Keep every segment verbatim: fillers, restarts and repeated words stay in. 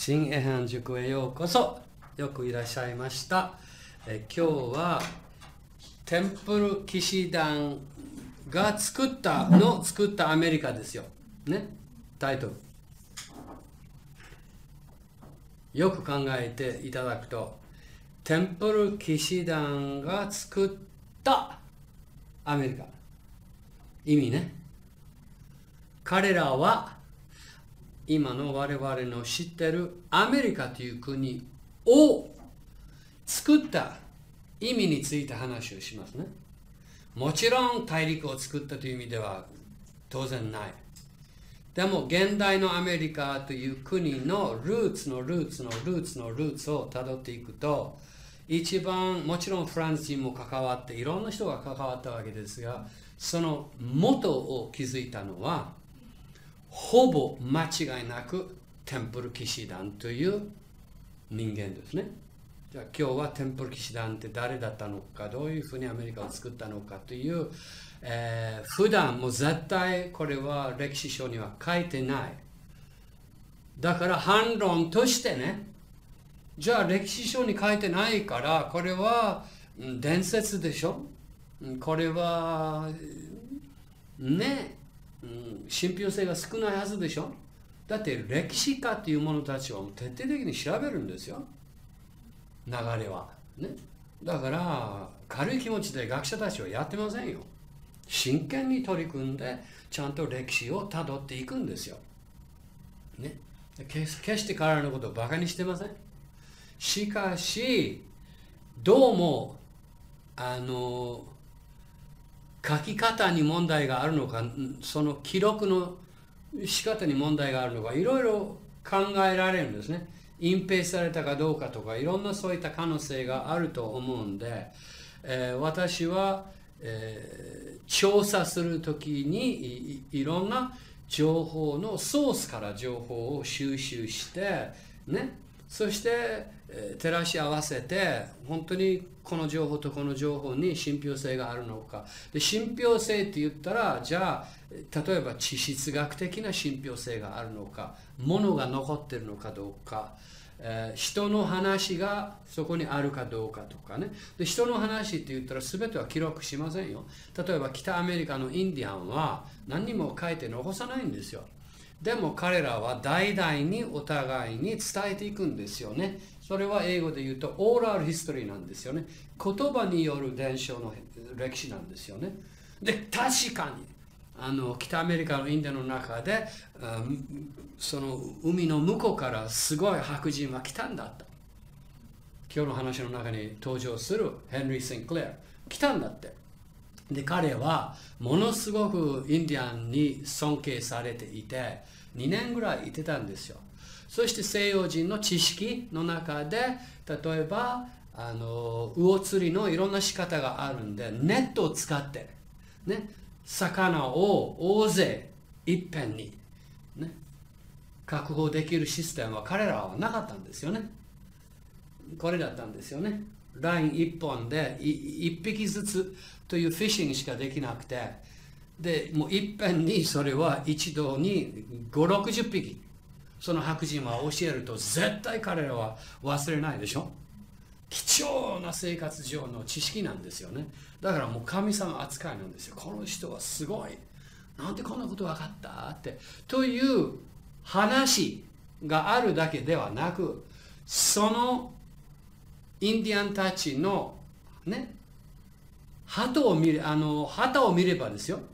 新エハン塾へようこそ。よくいらっしゃいました。え今日はテンプル騎士団が作ったの作ったアメリカですよ。ね、タイトル。よく考えていただくと、テンプル騎士団が作ったアメリカ。意味ね。彼らは今の我々の知ってるアメリカという国を作った意味について話をしますね。もちろん大陸を作ったという意味では当然ない。でも現代のアメリカという国のルーツのルーツのルーツのルーツをたどっていくと、一番もちろんフランス人も関わっていろんな人が関わったわけですが、その元を築いたのはほぼ間違いなくテンプル騎士団という人間ですね。じゃあ今日はテンプル騎士団って誰だったのか、どういうふうにアメリカを作ったのかという、えー、普段も絶対これは歴史書には書いてない。だから反論としてね、じゃあ歴史書に書いてないからこれは伝説でしょ、これはね、信憑性が少ないはずでしょ。だって歴史家という者たちは徹底的に調べるんですよ、流れはね。だから軽い気持ちで学者たちはやってませんよ。真剣に取り組んでちゃんと歴史をたどっていくんですよ、ね、決して彼らのことをバカにしてません。しかしどうもあの書き方に問題があるのか、その記録の仕方に問題があるのか、いろいろ考えられるんですね。隠蔽されたかどうかとか、いろんなそういった可能性があると思うんで、えー、私は、えー、調査するときに い, いろんな情報のソースから情報を収集してね、そして、えー、照らし合わせて本当にこの情報とこの情報に信憑性があるのか。で、信憑性って言ったら、じゃあ例えば地質学的な信憑性があるのか、物が残ってるのかどうか、えー、人の話がそこにあるかどうかとかね。で、人の話って言ったら全ては記録しませんよ。例えば北アメリカのインディアンは何にも書いて残さないんですよ。でも彼らは代々にお互いに伝えていくんですよね。それは英語で言うとオーラルヒストリーなんですよね。言葉による伝承の歴史なんですよね。で、確かにあの北アメリカのインディアンの中で、その海の向こうからすごい白人は来たんだと。今日の話の中に登場するヘンリー・シンクレア来たんだって。で、彼はものすごくインディアンに尊敬されていてにねんぐらいいてたんですよ。そして西洋人の知識の中で、例えばあの魚釣りのいろんな仕方があるんで、ネットを使ってね、魚を大勢いっぺんに、ね、確保できるシステムは彼らはなかったんですよね。これだったんですよね。ラインいっぽんでいっぴきずつというフィッシングしかできなくて、でもういっぺんにそれは一度にごじゅう、ろくじゅっぴき、その白人は教えると絶対彼らは忘れないでしょ。貴重な生活上の知識なんですよね。だからもう神様扱いなんですよ。この人はすごい。なんでこんなこと分かったって。という話があるだけではなく、そのインディアンたちのね、旗を見れ、あの、旗を見ればですよ、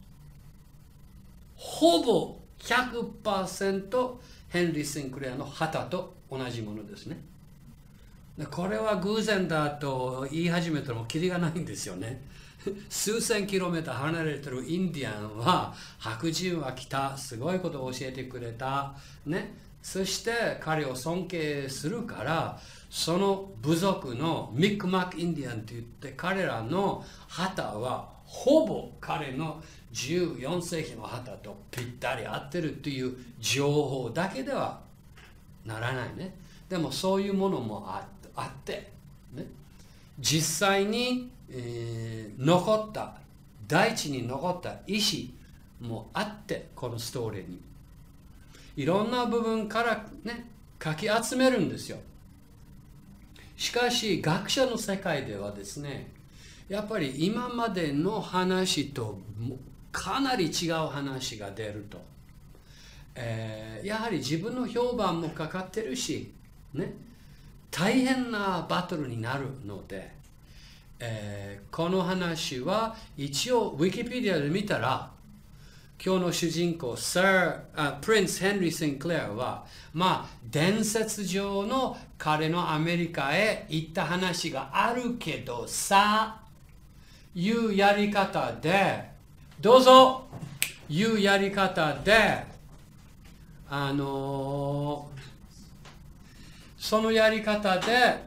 ほぼ ひゃくパーセント ヘンリー・シンクレアの旗と同じものですね。これは偶然だと言い始めたらもうキリがないんですよね。数千キロメートル離れてるインディアンは白人は来た、すごいことを教えてくれた、ね、そして彼を尊敬するから、その部族のミックマックインディアンといって彼らの旗はほぼ彼のじゅうよんせいきの旗とぴったり合ってるという情報だけではならないね。でもそういうものもあってあって、ね、実際に、えー、残った大地に残った石もあって、このストーリーにいろんな部分からね、 かき集めるんですよ。しかし学者の世界ではですね、やっぱり今までの話とかなり違う話が出ると、えー、やはり自分の評判もかかってるし、ね、大変なバトルになるので、えー、この話は一応ウィキペディアで見たら、今日の主人公、Sir、uh, プリンス・ヘンリー・シンクレアは、まあ、伝説上の彼のアメリカへ行った話があるけどさ、いうやり方で、どうぞ、いうやり方で、あのー、そのやり方で、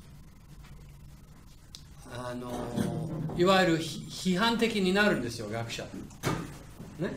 あのー、いわゆる批判的になるんですよ、学者。ね、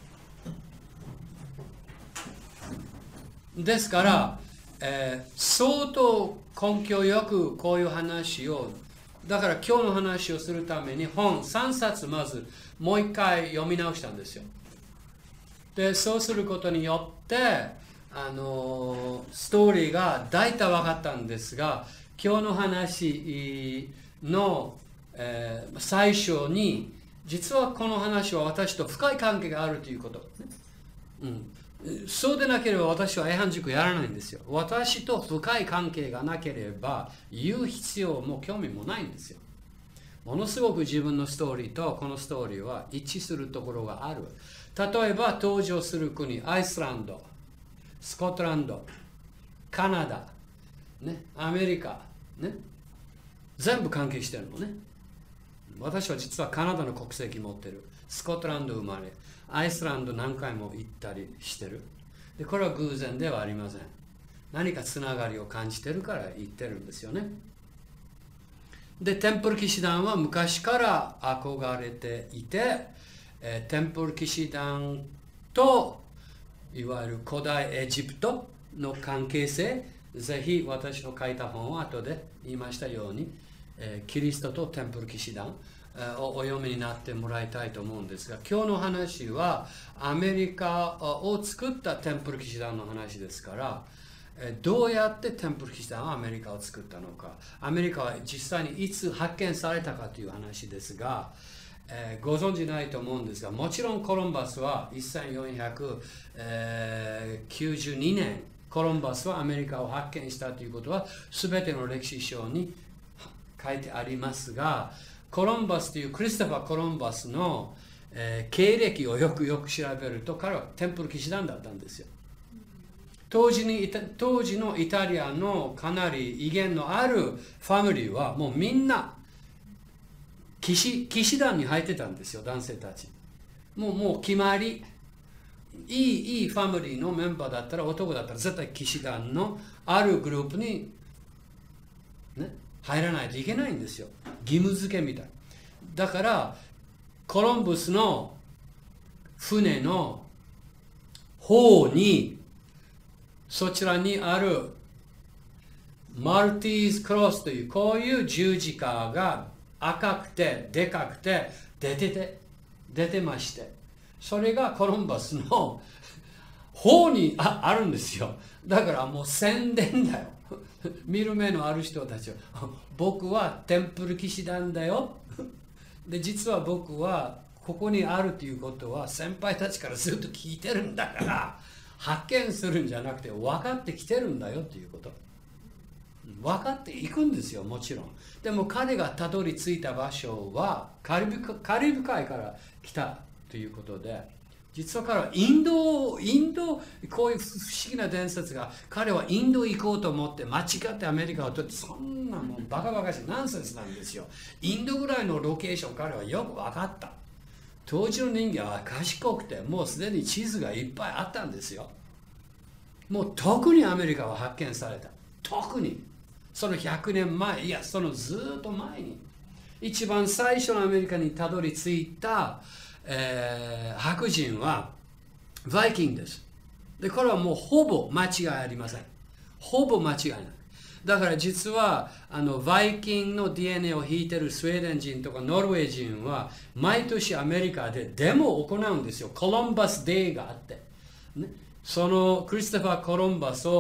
ですから、えー、相当根拠よくこういう話を、だから今日の話をするために本さんさつまずもう一回読み直したんですよ。で、そうすることによって、あのー、ストーリーが大体分かったんですが、今日の話の、えー、最初に、実はこの話は私と深い関係があるということ、ね、うん、そうでなければ私は英範塾やらないんですよ。私と深い関係がなければ言う必要も興味もないんですよ。ものすごく自分のストーリーとこのストーリーは一致するところがある。例えば登場する国、アイスランド、スコットランド、カナダ、ね、アメリカ、ね、全部関係してるのね。私は実はカナダの国籍持ってる。スコットランド生まれ。アイスランド何回も行ったりしてる。で、これは偶然ではありません。何かつながりを感じてるから言ってるんですよね。で、テンプル騎士団は昔から憧れていて、えー、テンプル騎士団といわゆる古代エジプトの関係性、ぜひ私の書いた本を後で言いましたように、キリストとテンプル騎士団をお読みになってもらいたいと思うんですが、今日の話はアメリカを作ったテンプル騎士団の話ですから、どうやってテンプル騎士団はアメリカを作ったのか、アメリカは実際にいつ発見されたかという話ですが、えー、ご存じないと思うんですが、もちろんコロンバスはせんよんひゃくきゅうじゅうにねん、コロンバスはアメリカを発見したということは全ての歴史書に書いてありますが、コロンバスというクリストファー・コロンバスの、えー、経歴をよくよく調べると、彼はテンプル騎士団だったんですよ。当時に当時のイタリアのかなり威厳のあるファミリーはもうみんな騎士、騎士団に入ってたんですよ、男性たち。もうもう決まり、いいいいファミリーのメンバーだったら、男だったら絶対騎士団のあるグループにね入らないといけないんですよ。義務付けみたい。だからコロンブスの船の方に、そちらにあるマルティーズクロスというこういう十字架が赤くてでかくて出てて出てまして、それがコロンバスの方に あ, あるんですよ。だからもう宣伝だよ。見る目のある人たちは、僕はテンプル騎士団だよ。で、実は僕はここにあるということは先輩たちからずっと聞いてるんだから、発見するんじゃなくて分かってきてるんだよということ。分かっていくんですよ、もちろん。でも彼がたどり着いた場所はカリブ、カリブ海から来たということで、実は彼はインド、インド、こういう不思議な伝説が、彼はインド行こうと思って間違ってアメリカを取って、そんなもんバカバカしいナンセンスなんですよ。インドぐらいのロケーション彼はよく分かった。当時の人間は賢くて、もうすでに地図がいっぱいあったんですよ。もう特にアメリカは発見された。特に。そのひゃくねんまえ、いや、そのずっと前に。一番最初のアメリカにたどり着いた、えー、白人はバイキングです。で、これはもうほぼ間違いありません。ほぼ間違いない。だから実はあのバイキングの ディーエヌエー を引いてるスウェーデン人とかノルウェー人は毎年アメリカでデモを行うんですよ。コロンバスデーがあって、ね、そのクリストファー・コロンバスを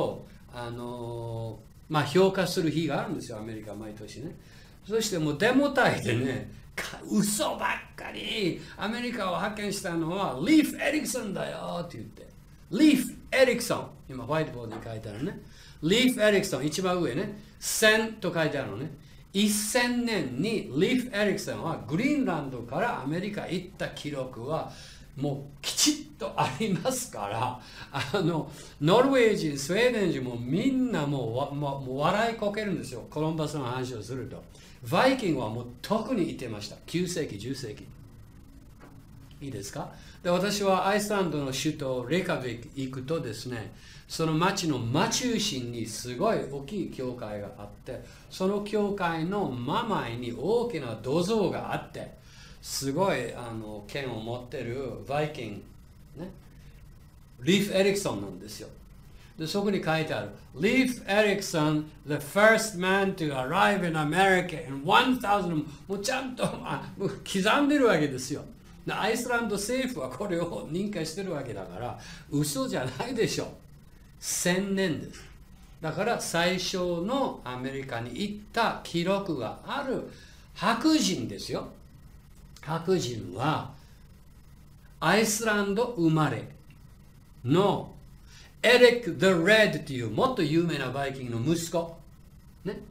あのまあ評価する日があるんですよ、アメリカ毎年ね。そしてもうデモ隊でね、嘘ばっかり、アメリカを派遣したのはリーフ・エリクソンだよって言って、リーフ・エリクソン、今ホワイトボードに書いてあるね、リーフ・エリクソン、一番上ね、せんと書いてあるのね。せんねんにリーフ・エリクソンはグリーンランドからアメリカ行った記録はもうきちっとありますから、あのノルウェー人、スウェーデン人もみんなもうわ、もう笑いこけるんですよ、コロンバスの話をすると。バイキングはもう特に言ってました。きゅうせいき、じゅっせいき。いいですか？で、私はアイスランドの首都レカビック行くとですね、その町の真中心にすごい大きい教会があって、その教会の真前に大きな銅像があって、すごいあの剣を持ってるバイキング、ね、リーフ・エリクソンなんですよ。で、そこに書いてある、Leif Erikson, the first man to arrive in America in one thousand、もうちゃんとあもう刻んでるわけですよ。アイスランド政府はこれを認可してるわけだから、嘘じゃないでしょ。せんねんです。だから最初のアメリカに行った記録がある白人ですよ。白人はアイスランド生まれのエリック・ザ・レッドというもっと有名なバイキングの息子。ね。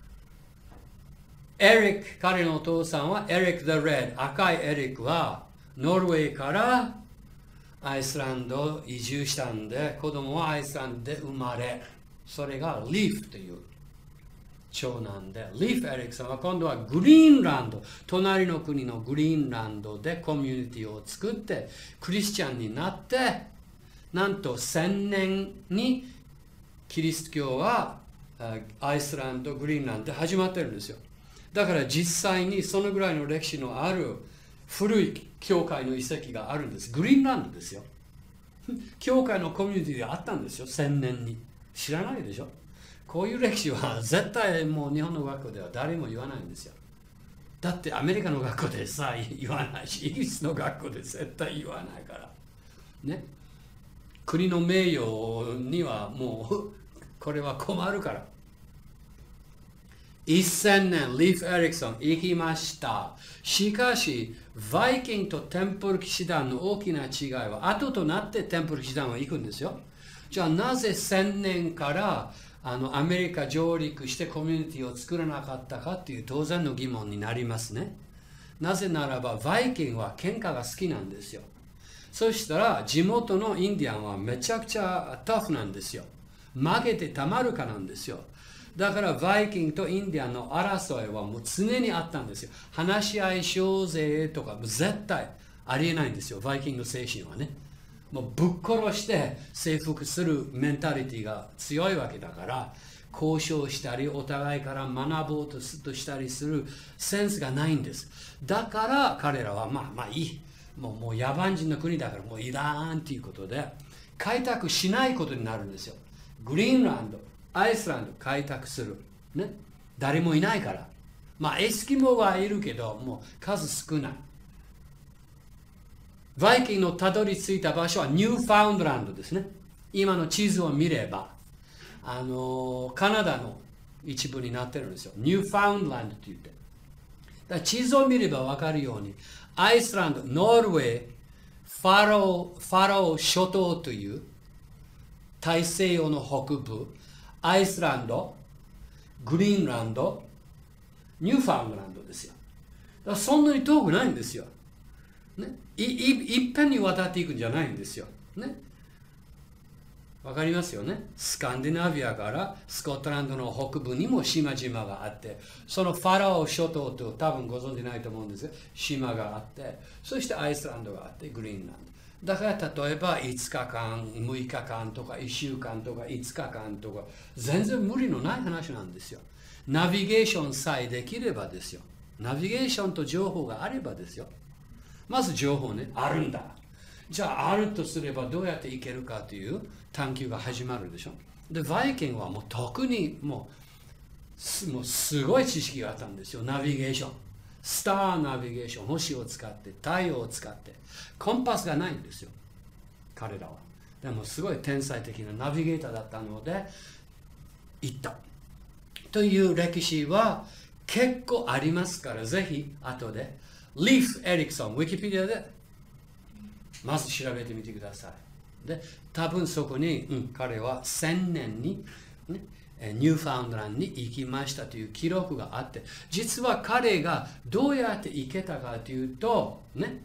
エリック、彼のお父さんはエリック・ザ・レッド。赤いエリックはノルウェーからアイスランド移住したんで、子供はアイスランドで生まれ。それがリーフという長男で、リーフ・エリクソンは今度はグリーンランド、隣の国のグリーンランドでコミュニティを作って、クリスチャンになって、なんとせんねんにキリスト教はアイスランド、グリーンランドで始まってるんですよ。だから実際にそのぐらいの歴史のある古い教会の遺跡があるんです。グリーンランドですよ。教会のコミュニティがあったんですよ、せんねんに。知らないでしょ。こういう歴史は絶対もう日本の学校では誰も言わないんですよ。だってアメリカの学校でさ言わないし、イギリスの学校で絶対言わないから。ね。国の名誉にはもうこれは困るから。せんねん、リーフ・エリクソン行きました。しかし、バイキングとテンプル騎士団の大きな違いは、後となってテンプル騎士団は行くんですよ。じゃあなぜせんねんからあのアメリカ上陸してコミュニティを作らなかったかという当然の疑問になりますね。なぜならば、バイキングは喧嘩が好きなんですよ。そしたら地元のインディアンはめちゃくちゃタフなんですよ。負けてたまるかなんですよ。だからバイキングとインディアンの争いはもう常にあったんですよ。話し合いしようぜとか絶対ありえないんですよ。バイキングの精神はね。もうぶっ殺して征服するメンタリティが強いわけだから、交渉したりお互いから学ぼうとしたりするセンスがないんです。だから彼らはまあまあいい。もう、もう野蛮人の国だからもういらんということで開拓しないことになるんですよ。グリーンランド、アイスランド開拓する。ね。誰もいないから。まあエスキモはいるけど、もう数少ない。バイキングのたどり着いた場所はニューファウンドランドですね。今の地図を見れば、あのカナダの一部になってるんですよ。ニューファウンドランドって言って。だから地図を見ればわかるように、アイスランド、ノルウェー、ファロー、ファロー諸島という大西洋の北部、アイスランド、グリーンランド、ニューファウンドランドですよ。だからそんなに遠くないんですよ。ね、い, い, いっぺんに渡っていくんじゃないんですよ。ね。わかりますよね。スカンディナビアからスコットランドの北部にも島々があって、そのファラオ諸島と多分ご存じないと思うんですが、島があって、そしてアイスランドがあって、グリーンランド。だから例えばいつかかん、むいかかんとかいっしゅうかんとかいつかかんとか、全然無理のない話なんですよ。ナビゲーションさえできればですよ。ナビゲーションと情報があればですよ。まず情報ね、あるんだ。じゃああるとすればどうやって行けるかという探求が始まるでしょ。で、バイキングはもう特にもう す, もうすごい知識があったんですよ。ナビゲーション。スターナビゲーション、星を使って、太陽を使って、コンパスがないんですよ。彼らは。でもすごい天才的なナビゲーターだったので、 行ったという歴史は結構ありますから、ぜひ後でリーフ・エリクソン、ウィキペディアでまず調べてみてください。で、多分そこに、うん、彼はせんねんに、ね、ニューファウンドランドに行きましたという記録があって、実は彼がどうやって行けたかというと、ね、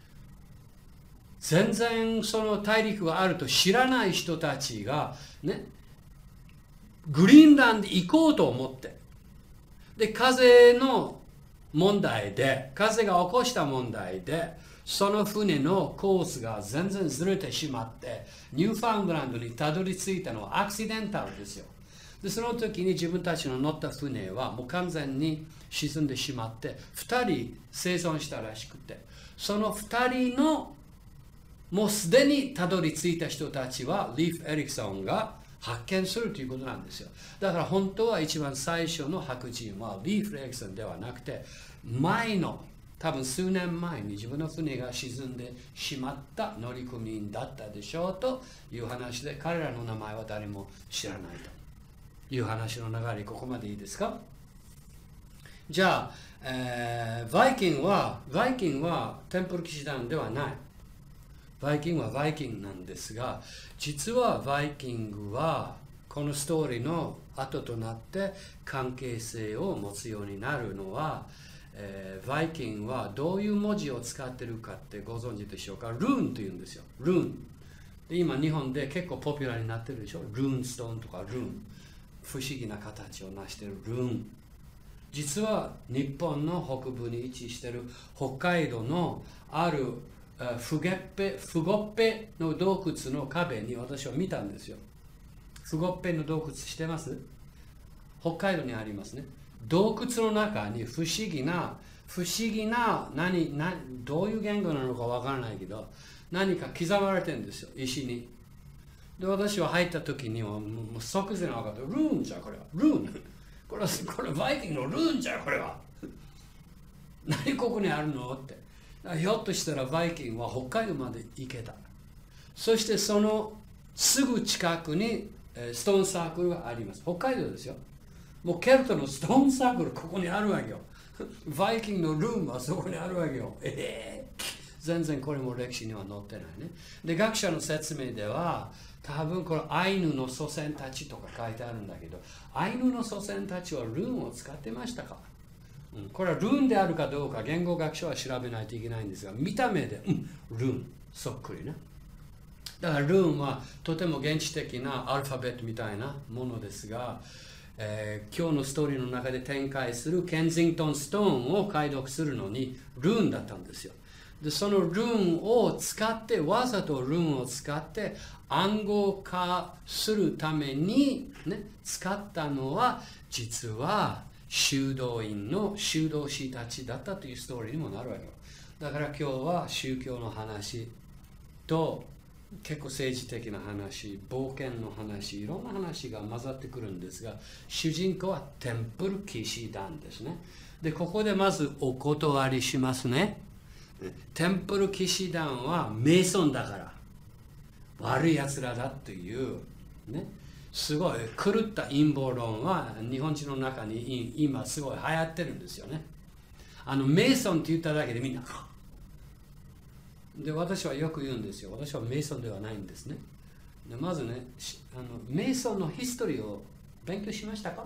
全然その大陸があると知らない人たちが、ね、グリーンランド行こうと思って、で、風の問題で、風が起こした問題で、その船のコースが全然ずれてしまって、ニューファウンドランドにたどり着いたのはアクシデンタルですよ。で、その時に自分たちの乗った船はもう完全に沈んでしまって、ふたり生存したらしくて、そのふたりのもうすでにたどり着いた人たちはリーフ・エリクソンが発見するということなんですよ。だから本当は一番最初の白人はリーフ・エリクソンではなくて、前の多分数年前に自分の船が沈んでしまった乗組員だったでしょうという話で、彼らの名前は誰も知らないという話の流れ、ここまでいいですか？じゃあ、えー、バイキンはバイキンはテンプル騎士団ではない。バイキングはバイキングなんですが、実はバイキングはこのストーリーの後となって関係性を持つようになるのは、えー、バイキングはどういう文字を使ってるかってご存知でしょうか？ルーンというんですよ。ルーン。で、今日本で結構ポピュラーになってるでしょ？ルーンストーンとかルーン。不思議な形を成しているルーン。実は日本の北部に位置している北海道のあるフゲッペ、フゴッペの洞窟の壁に私は見たんですよ。フゴッペの洞窟してます？北海道にありますね。洞窟の中に不思議な、不思議な、何、何、どういう言語なのかわからないけど、何か刻まれてるんですよ、石に。で、私は入った時には、もう即座に分かった。ルーンじゃ、これは。ルーン。これは、これバイキングのルーンじゃ、これは。何ここにあるのって。ひょっとしたらバイキングは北海道まで行けた。そしてそのすぐ近くにストーンサークルがあります。北海道ですよ。もうケルトのストーンサークルここにあるわけよ。バイキングのルームはそこにあるわけよ。えー、全然これも歴史には載ってないね。で、学者の説明では多分これアイヌの祖先たちとか書いてあるんだけど、アイヌの祖先たちはルーンを使ってましたか？これはルーンであるかどうか言語学者は調べないといけないんですが、見た目で、うん、ルーンそっくりね。だからルーンはとても原始的なアルファベットみたいなものですが、えー、今日のストーリーの中で展開するケンジントンストーンを解読するのにルーンだったんですよ。で、そのルーンを使って、わざとルーンを使って暗号化するために、ね、使ったのは実は修道院の修道士たちだったというストーリーにもなるわけよ。だから今日は宗教の話と結構政治的な話、冒険の話、いろんな話が混ざってくるんですが、主人公はテンプル騎士団ですね。で、ここでまずお断りしますね。テンプル騎士団はメイソンだから悪いやつらだというね、すごい狂った陰謀論は日本人の中に今すごい流行ってるんですよね。あのメイソンって言っただけでみんなで、私はよく言うんですよ。私はメイソンではないんですね。で、まずね、あのメイソンのヒストリーを勉強しましたか？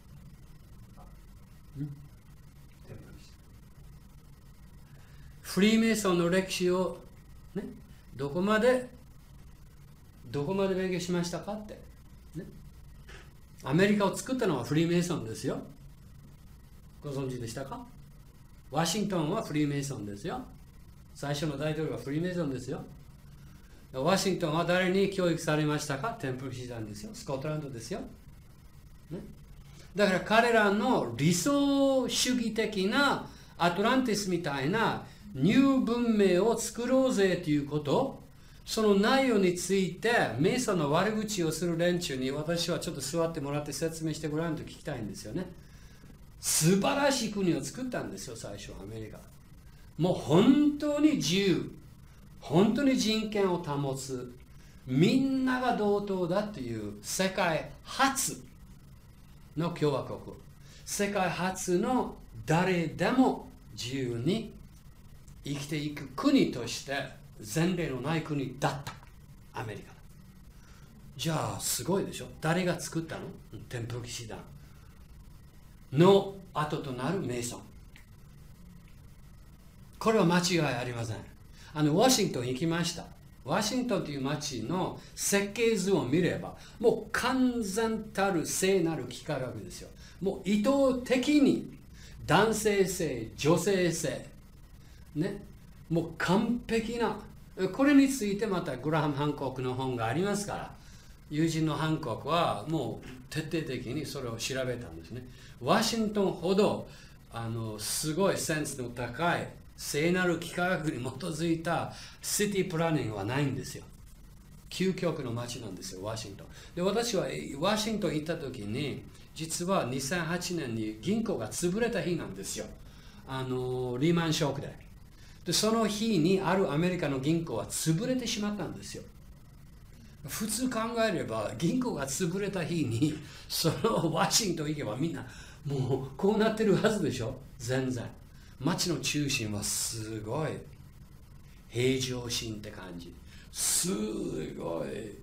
んフリーメイソンの歴史をね、どこまでどこまで勉強しましたかって、ね、アメリカを作ったのはフリーメイソンですよ。ご存知でしたか？ワシントンはフリーメイソンですよ。最初の大統領はフリーメイソンですよ。ワシントンは誰に教育されましたか？テンプル騎士団ですよ。スコットランドですよ。ね、だから彼らの理想主義的なアトランティスみたいなニュー文明を作ろうぜということ、その内容についてメイソンの悪口をする連中に私はちょっと座ってもらって説明してごらんと聞きたいんですよね。素晴らしい国を作ったんですよ、最初アメリカ。もう本当に自由、本当に人権を保つ、みんなが同等だという世界初の共和国、世界初の誰でも自由に生きていく国として前例のない国だったアメリカ。じゃあすごいでしょ。誰が作ったの？テンプル騎士団の後となるメイソン。これは間違いありません。あのワシントン行きました。ワシントンという町の設計図を見れば、もう完全たる聖なる幾何学ですよ。もう意図的に男性性、女性性、ね、もう完璧な、これについてまたグラハム・ハンコックの本がありますから、友人のハンコックはもう徹底的にそれを調べたんですね。ワシントンほどあのすごいセンスの高い聖なる幾何学に基づいたシティプランニングはないんですよ。究極の街なんですよ、ワシントン。で、私はワシントン行った時に、実はにせんはちねんに銀行が潰れた日なんですよ。あのリーマンショックで。で、その日にあるアメリカの銀行は潰れてしまったんですよ。普通考えれば、銀行が潰れた日に、そのワシントン行けばみんな、もうこうなってるはずでしょ、全然。街の中心はすごい平常心って感じ。すごい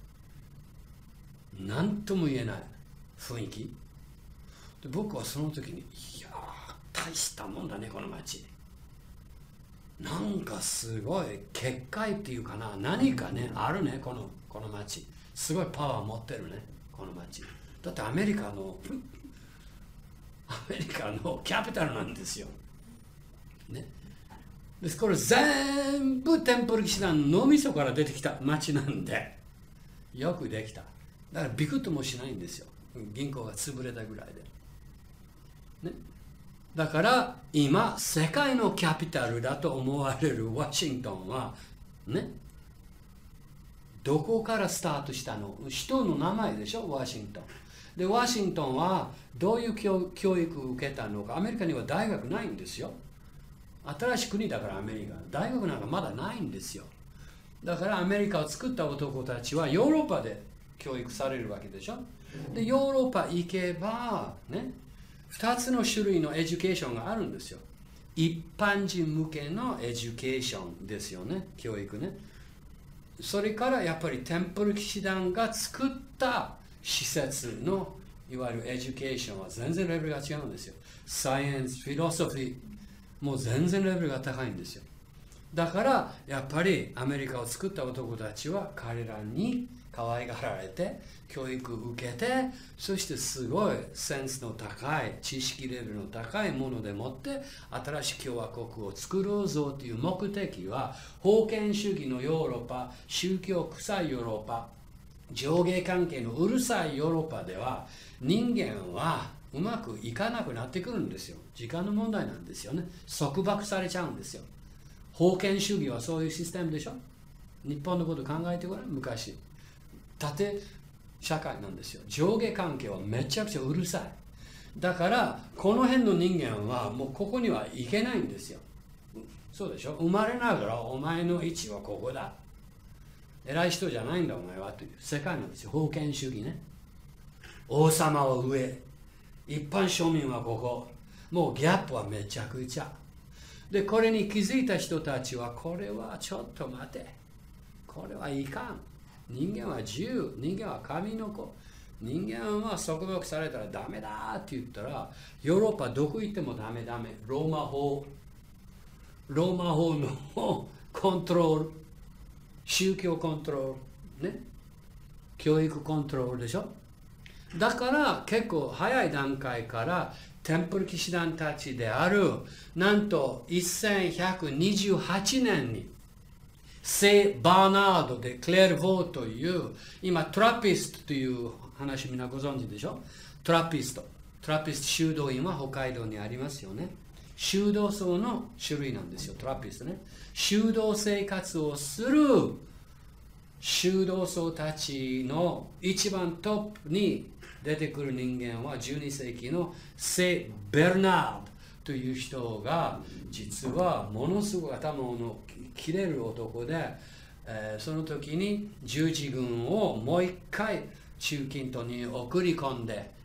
何とも言えない雰囲気で、僕はその時に、いやー大したもんだねこの街。なんかすごい結界っていうかな、何かねあるね、このこの街。すごいパワー持ってるねこの街。だってアメリカのアメリカのキャピタルなんですよね。です。これ全部テンプル騎士団の脳みそから出てきた町なんで、よくできた。だからビクッともしないんですよ、銀行が潰れたぐらいで、ね、だから今世界のキャピタルだと思われるワシントンはね、どこからスタートしたの？人の名前でしょ、ワシントン。で、ワシントンはどういう教、教育を受けたのか。アメリカには大学ないんですよ。新しい国だからアメリカ。大学なんかまだないんですよ。だからアメリカを作った男たちはヨーロッパで教育されるわけでしょ。で、ヨーロッパ行けば、ね、ふたつの種類のエデュケーションがあるんですよ。一般人向けのエデュケーションですよね、教育ね。それからやっぱりテンプル騎士団が作った施設のいわゆるエデュケーションは全然レベルが違うんですよ。サイエンス、フィロソフィー、もう全然レベルが高いんですよ。だからやっぱりアメリカを作った男たちは彼らに可愛がられて教育を受けて、そしてすごいセンスの高い知識レベルの高いものでもって新しい共和国を作ろうぞという目的は、封建主義のヨーロッパ、宗教臭いヨーロッパ、上下関係のうるさいヨーロッパでは人間はうまくいかなくなってくるんですよ。時間の問題なんですよね。束縛されちゃうんですよ。封建主義はそういうシステムでしょ。日本のこと考えてごらん。昔縦社会なんですよ。上下関係はめちゃくちゃうるさい。だからこの辺の人間はもうここには行けないんですよ。そうでしょ。生まれながらお前の位置はここだ、偉い人じゃないんだお前はという世界なんですよ。封建主義ね。王様は上、一般庶民はここ。もうギャップはめちゃくちゃで、これに気づいた人たちは、これはちょっと待て、これはいかん、人間は自由、人間は神の子、人間は束縛されたらダメだって言ったら、ヨーロッパどこ行ってもダメダメ。ローマ法、ローマ法のコントロール、宗教コントロール、ね、教育コントロールでしょ。だから結構早い段階からテンプル騎士団たちである、なんとせんひゃくにじゅうはちねんに聖バーナード・でクレルヴォーという、今トラピストという話みんなご存知でしょ。トラピスト、トラピスト修道院は北海道にありますよね。修道僧の種類なんですよ、トラピストね。修道生活をする修道僧たちの一番トップに出てくる人間はじゅうにせいきの聖ベルナードという人が、実はものすごく頭の切れる男で、えー、その時に十字軍をもう一回中近東に送り込んで、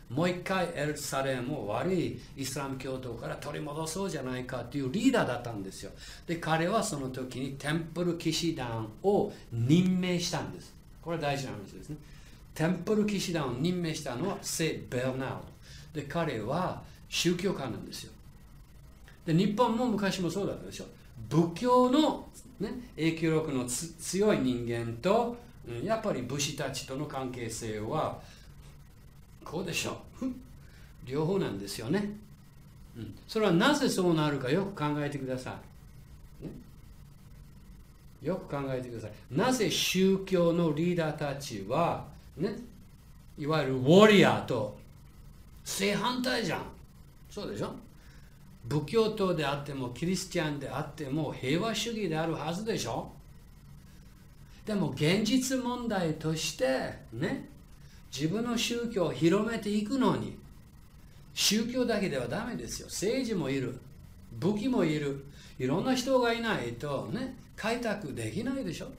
もう一回エルサレムを悪いイスラム教徒から取り戻そうじゃないかというリーダーだったんですよ。で、彼はその時にテンプル騎士団を任命したんです。これは大事な話ですね。テンプル騎士団を任命したのは聖ベルナード。で、彼は宗教家なんですよ。で、日本も昔もそうだったでしょ。仏教の、ね、影響力の強い人間と、やっぱり武士たちとの関係性は、こうでしょう。両方なんですよね。うん、それはなぜそうなるかよく考えてください。ね、よく考えてください。なぜ宗教のリーダーたちは、ね、いわゆるウォリアーと正反対じゃん。そうでしょ。仏教徒であってもキリスチャンであっても平和主義であるはずでしょ。でも現実問題としてね、自分の宗教を広めていくのに、宗教だけではダメですよ。政治もいる、武器もいる、いろんな人がいないとね、開拓できないでしょ。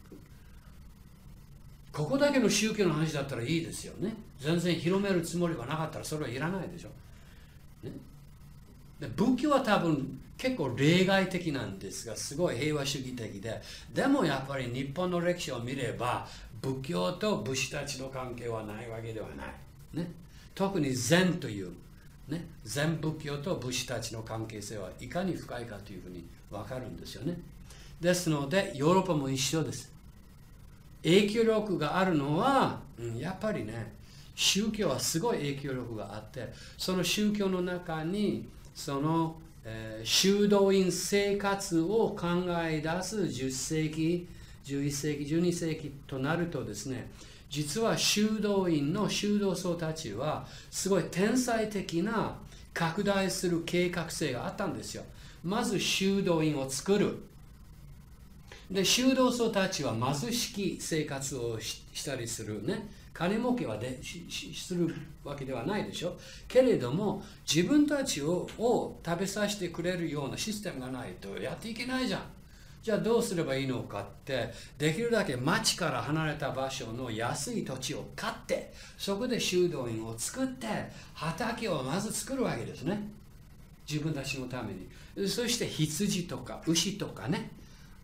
ここだけの宗教の話だったらいいですよね。全然広めるつもりがなかったらそれはいらないでしょ。ね、で仏教は多分結構例外的なんですが、すごい平和主義的で、でもやっぱり日本の歴史を見れば、仏教と武士たちの関係はないわけではない。ね、特に禅という、ね、禅仏教と武士たちの関係性はいかに深いかというふうに分かるんですよね。ですので、ヨーロッパも一緒です。影響力があるのは、うん、やっぱりね、宗教はすごい影響力があって、その宗教の中に、その、えー、修道院生活を考え出すじゅっせいき、じゅういっせいき、じゅうにせいきとなるとですね、実は修道院の修道僧たちはすごい天才的な拡大する計画性があったんですよ。まず修道院を作る。で、修道僧たちは貧しき生活を し, したりするね。金儲けはで し, しするわけではないでしょ。けれども、自分たち を, を食べさせてくれるようなシステムがないとやっていけないじゃん。じゃあどうすればいいのかって、できるだけ町から離れた場所の安い土地を買って、そこで修道院を作って、畑をまず作るわけですね。自分たちのために。そして羊とか牛とかね、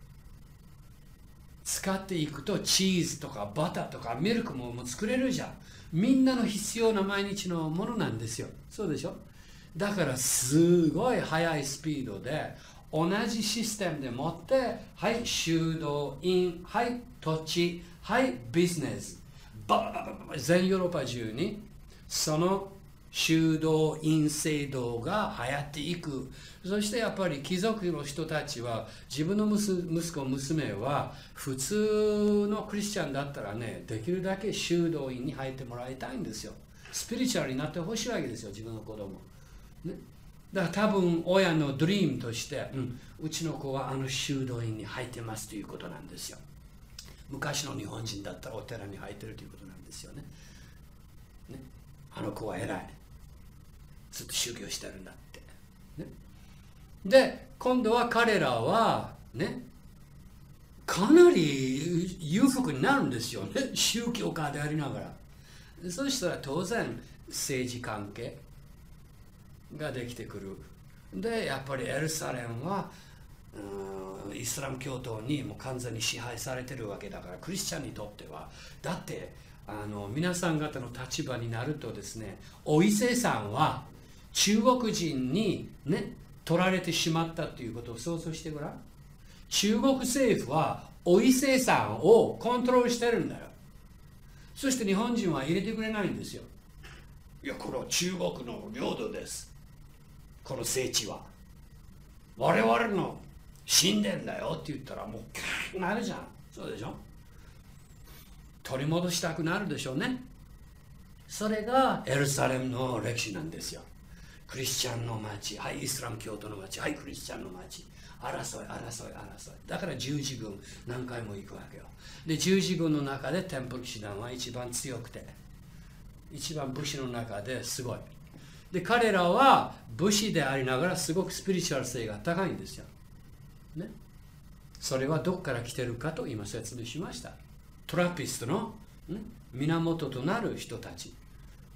使っていくとチーズとかバターとかミルクも作れるじゃん。みんなの必要な毎日のものなんですよ。そうでしょ。だからすごい速いスピードで同じシステムでもって、はい、修道院、はい、土地、はい、ビジネス。バババババ全ヨーロッパ中にその修道院制度が流行っていく。そしてやっぱり貴族の人たちは、自分の息子娘は普通のクリスチャンだったらね、できるだけ修道院に入ってもらいたいんですよ。スピリチュアルになってほしいわけですよ、自分の子供、ね、だから多分親のドリームとして、うん、うちの子はあの修道院に入ってますということなんですよ。昔の日本人だったらお寺に入ってるということなんですよね。ね、あの子は偉い、ずっと修行してるんだって、ね、で今度は彼らはね、かなり裕福になるんですよね、宗教家でありながら。そしたら当然政治関係ができてくる。でやっぱりエルサレムはうんイスラム教徒にもう完全に支配されてるわけだから、クリスチャンにとってはだってあの皆さん方の立場になるとですね、お伊勢さんは中国人にね取られてしまったということを想像してごらん。中国政府はお伊勢さんをコントロールしてるんだよ。そして日本人は入れてくれないんですよ。いや、これは中国の領土です、この聖地は我々の神殿だよって言ったらもうカーッなるじゃん。そうでしょ。取り戻したくなるでしょうね。それがエルサレムの歴史なんですよ。クリスチャンの町、はい、イスラム教徒の町、はい、クリスチャンの町、争い争い争い。だから十字軍何回も行くわけよ。で十字軍の中でテンプル騎士団は一番強くて、一番武士の中ですごい。で彼らは武士でありながらすごくスピリチュアル性が高いんですよ、ね、それはどこから来てるかと今説明しました。トラピストの、ね、源となる人たち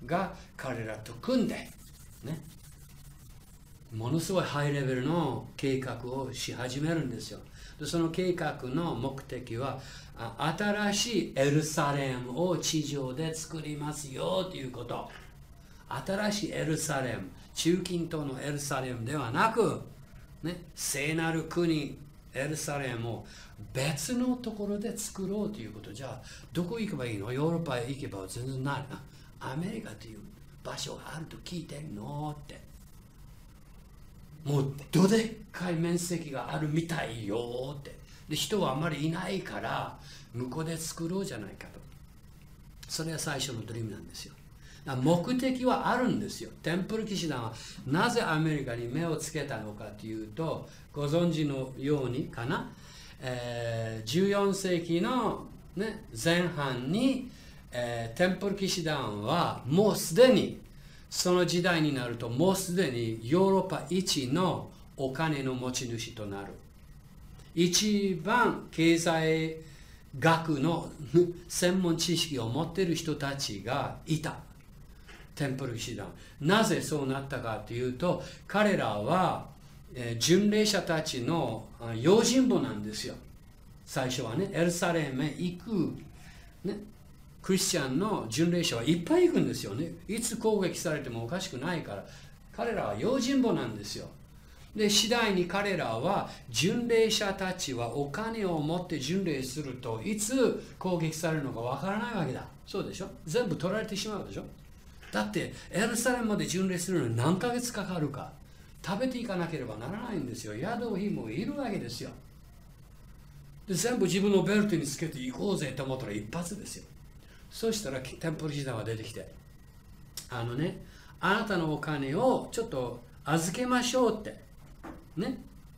が彼らと組んで、ね、ものすごいハイレベルの計画をし始めるんですよ。でその計画の目的は、新しいエルサレムを地上で作りますよということ。新しいエルサレム、中近東のエルサレムではなく、ね、聖なる国エルサレムを別のところで作ろうということ。じゃあどこ行けばいいの？ヨーロッパへ行けば全然ないな。アメリカという場所があると聞いてんのって。もうどでっかい面積があるみたいよって。で人はあまりいないから向こうで作ろうじゃないかと。それが最初のドリームなんですよ。目的はあるんですよ。テンプル騎士団はなぜアメリカに目をつけたのかというと、ご存知のようにかな、えー、じゅうよん世紀の、ね、前半に、えー、テンプル騎士団はもうすでにその時代になるともうすでにヨーロッパ一のお金の持ち主となる。一番経済学の専門知識を持っている人たちがいた。テンプル騎士団。なぜそうなったかというと、彼らは、えー、巡礼者たちの用心棒なんですよ。最初はね、エルサレムへ行く、ね、クリスチャンの巡礼者はいっぱい行くんですよね。いつ攻撃されてもおかしくないから、彼らは用心棒なんですよ。で、次第に彼らは、巡礼者たちはお金を持って巡礼すると、いつ攻撃されるのかわからないわけだ。そうでしょ？全部取られてしまうでしょ？だって、エルサレムまで巡礼するのに何ヶ月かかるか。食べていかなければならないんですよ。宿費もいるわけですよ。で、全部自分のベルトにつけて行こうぜと思ったら一発ですよ。そしたら、テンプル騎士団が出てきて、あのね、あなたのお金をちょっと預けましょうって。ね。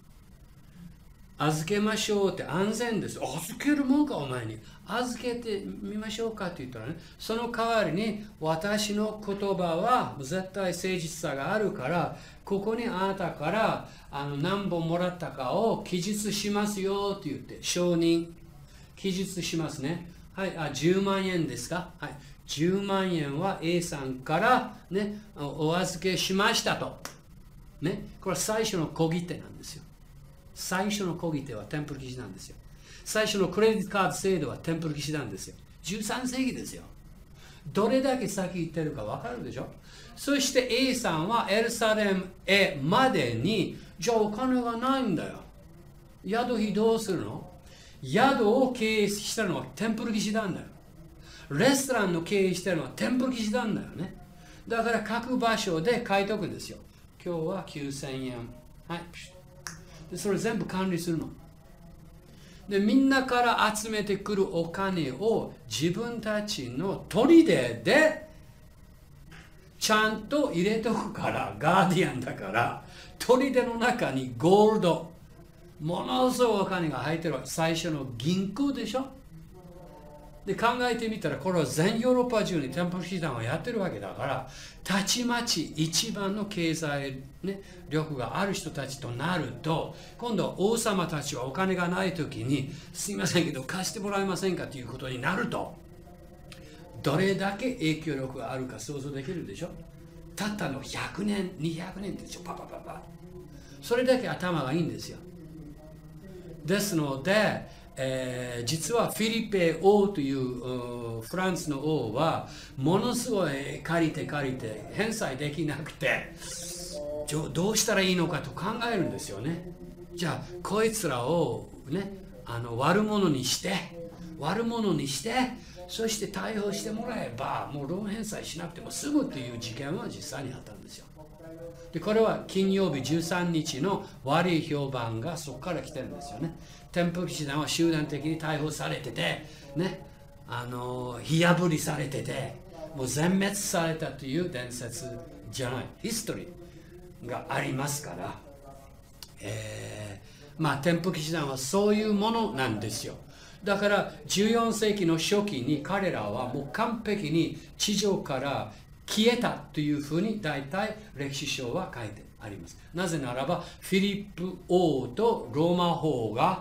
預けましょうって安全です。預けるもんか、お前に。預けてみましょうかって言ったらね、その代わりに私の言葉は絶対誠実さがあるから、ここにあなたからあの何本もらったかを記述しますよって言って、承認、記述しますね。はい、あ、じゅうまんえんですか？はい、じゅうまんえんは A さんからね、お預けしましたと。ね、これは最初の小切手なんですよ。最初の小切手はテンプル騎士団ですよ。最初のクレジットカード制度はテンプル騎士団ですよ。じゅうさん世紀ですよ。どれだけ先行ってるか分かるでしょ。そして A さんはエルサレムへまでに、じゃあお金がないんだよ。宿費どうするの？宿を経営したのはテンプル騎士団だよ。レストランの経営してるのはテンプル騎士団だよね。だから各場所で書いておくんですよ。今日はきゅうせんえん。はい。でそれ全部管理するの。で、みんなから集めてくるお金を自分たちの砦でちゃんと入れとくから、ガーディアンだから、砦の中にゴールド、ものすごいお金が入ってるわけ。最初の銀行でしょ。で、考えてみたら、これは全ヨーロッパ中にテンプル騎士団はやってるわけだから、たちまち一番の経済、ね、力がある人たちとなると、今度は王様たちはお金がないときに、すいませんけど貸してもらえませんかということになると、どれだけ影響力があるか想像できるでしょ。たったのひゃくねん、にひゃくねんでしょ、パパパパ。それだけ頭がいいんですよ。ですので、えー、実はフィリペ王というフランスの王はものすごい借りて借りて返済できなくてどうしたらいいのかと考えるんですよね。じゃあこいつらをね、あの悪者にして悪者にしてそして逮捕してもらえばもうローン返済しなくても済むという事件は実際にあったんですよ。でこれは金曜日じゅうさんにちの悪い評判がそこから来てるんですよね。テンプル騎士団は集団的に逮捕されてて、ね、あの火あぶりされてて、もう全滅されたという伝説じゃない、ヒストリーがありますから、えー、まあテンプル騎士団はそういうものなんですよ。だからじゅうよん世紀の初期に彼らはもう完璧に地上から消えたというふうに大体歴史書は書いてあります。なぜならばフィリップ王とローマ法が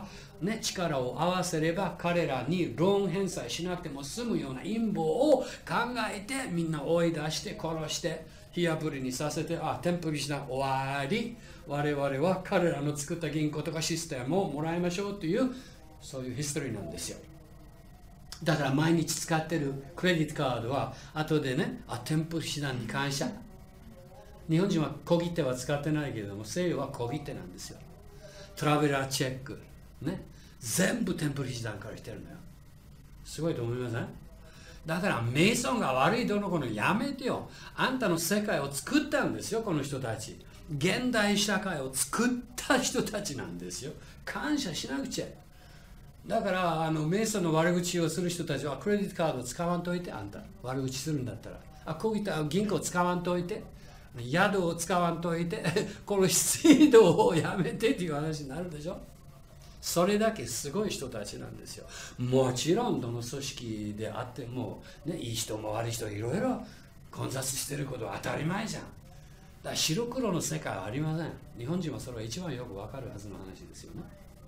ね、力を合わせれば彼らにローン返済しなくても済むような陰謀を考えてみんな追い出して殺して火あぶりにさせて、あ、テンプル騎士団終わり、我々は彼らの作った銀行とかシステムをもらいましょうという、そういうヒストリーなんですよ。だから毎日使ってるクレジットカードは後でね、あ、テンプル騎士団に感謝。日本人は小切手は使ってないけれども、西洋は小切手なんですよ。トラベラーチェック、ね、全部テンプル騎士団から来てるのよ。すごいと思いません？だからメイソンが悪いどのこのやめてよ。あんたの世界を作ったんですよ、この人たち。現代社会を作った人たちなんですよ。感謝しなくちゃ。だからあのメイソンの悪口をする人たちはクレジットカードを使わんといて、あんた悪口するんだったら。あ、こういった銀行を使わんといて、宿を使わんといて、この制度をやめてっていう話になるでしょ。それだけすごい人たちなんですよ。もちろんどの組織であっても、ね、いい人も悪い人いろいろ混雑してることは当たり前じゃん。だから白黒の世界はありません。日本人はそれは一番よくわかるはずの話ですよね。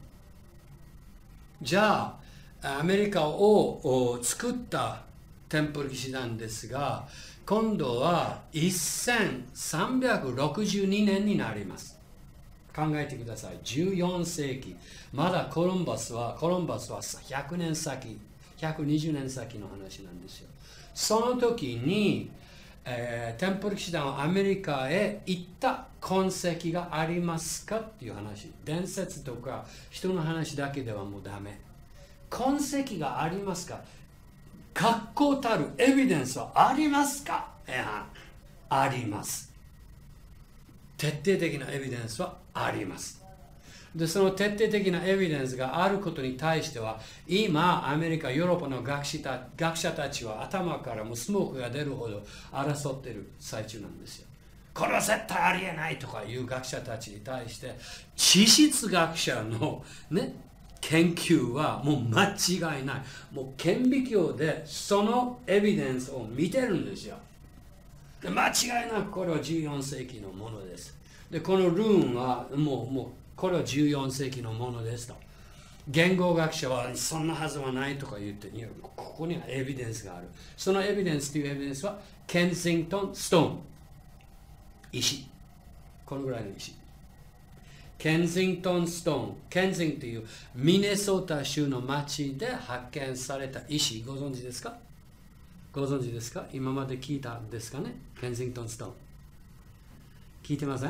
じゃあアメリカを作ったテンプル騎士団ですが、今度はせんさんびゃくろくじゅうにねんになります。考えてください。じゅうよんせいき、まだコロンバスはコロンバスはひゃくねん先、ひゃくにじゅうねん先の話なんですよ。その時に、えー、テンプル騎士団はアメリカへ行った痕跡がありますかっていう話。伝説とか人の話だけではもうダメ。痕跡がありますか？確固たるエビデンスはありますか？いや、あります。徹底的なエビデンスはあります。で、その徹底的なエビデンスがあることに対しては、今、アメリカ、ヨーロッパの学者た学者たちは頭からもスモークが出るほど争っている最中なんですよ。これは絶対ありえないとかいう学者たちに対して、地質学者のね、研究はもう間違いない。もう顕微鏡でそのエビデンスを見てるんですよ。で、間違いなくこれはじゅうよんせいきのものです。で、このルーンはもう、もうこれはじゅうよんせいきのものですと。言語学者はそんなはずはないとか言って、いや、ここにはエビデンスがある。そのエビデンスというエビデンスはケンシントンストーン。石。このぐらいの石。ケンシントンストーン。ケンシンというミネソータ州の町で発見された石、ご存知ですか？ご存知ですか？今まで聞いたんですかね？ケンシントンストーン。聞いてません？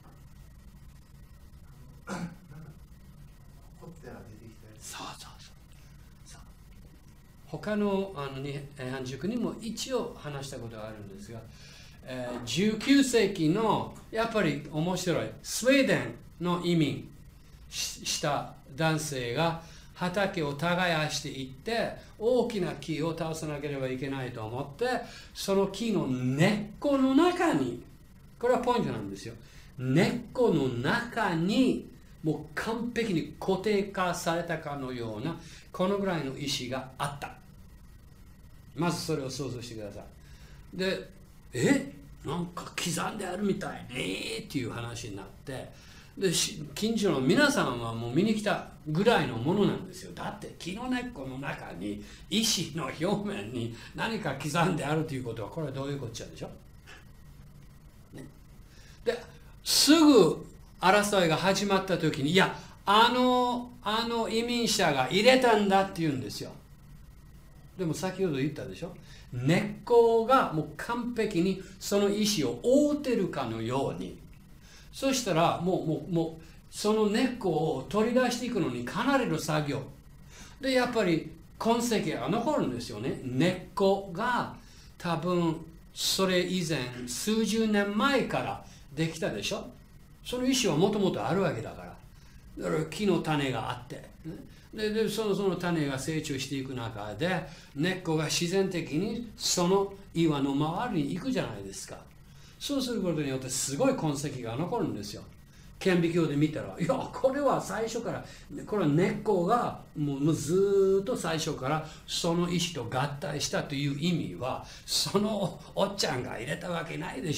そうそうそうそう。他のあの日本塾にも一応話したことがあるんですが、えー、じゅうきゅうせいきのやっぱり面白いスウェーデンの移民した男性が畑を耕していって大きな木を倒さなければいけないと思って、その木の根っこの中に、これはポイントなんですよ、根っこの中にもう完璧に固定化されたかのようなこのぐらいの石があった。まずそれを想像してください。で、えなんか刻んであるみたいねっていう話になって、で近所の皆さんはもう見に来たぐらいのものなんですよ。だって木の根っこの中に石の表面に何か刻んであるということは、これはどういうこっちゃでしょ、ね、ですぐ争いが始まった時に、いやあのあの移民者が入れたんだって言うんですよ。でも先ほど言ったでしょ、根っこがもう完璧にその石を覆ってるかのように。そしたらもうもうもうその根っこを取り出していくのにかなりの作業で、やっぱり痕跡が残るんですよね。根っこが多分それ以前数十年前からできたでしょ。その石はもともとあるわけだから。だから木の種があって、ね、ででそのその種が成長していく中で根っこが自然的にその岩の周りに行くじゃないですか。そうすることによってすごい痕跡が残るんですよ。顕微鏡で見たら、いやこれは最初から、これは根っこがもうずっと最初からその石と合体したという意味は、そのおっちゃんが入れたわけないでしょ。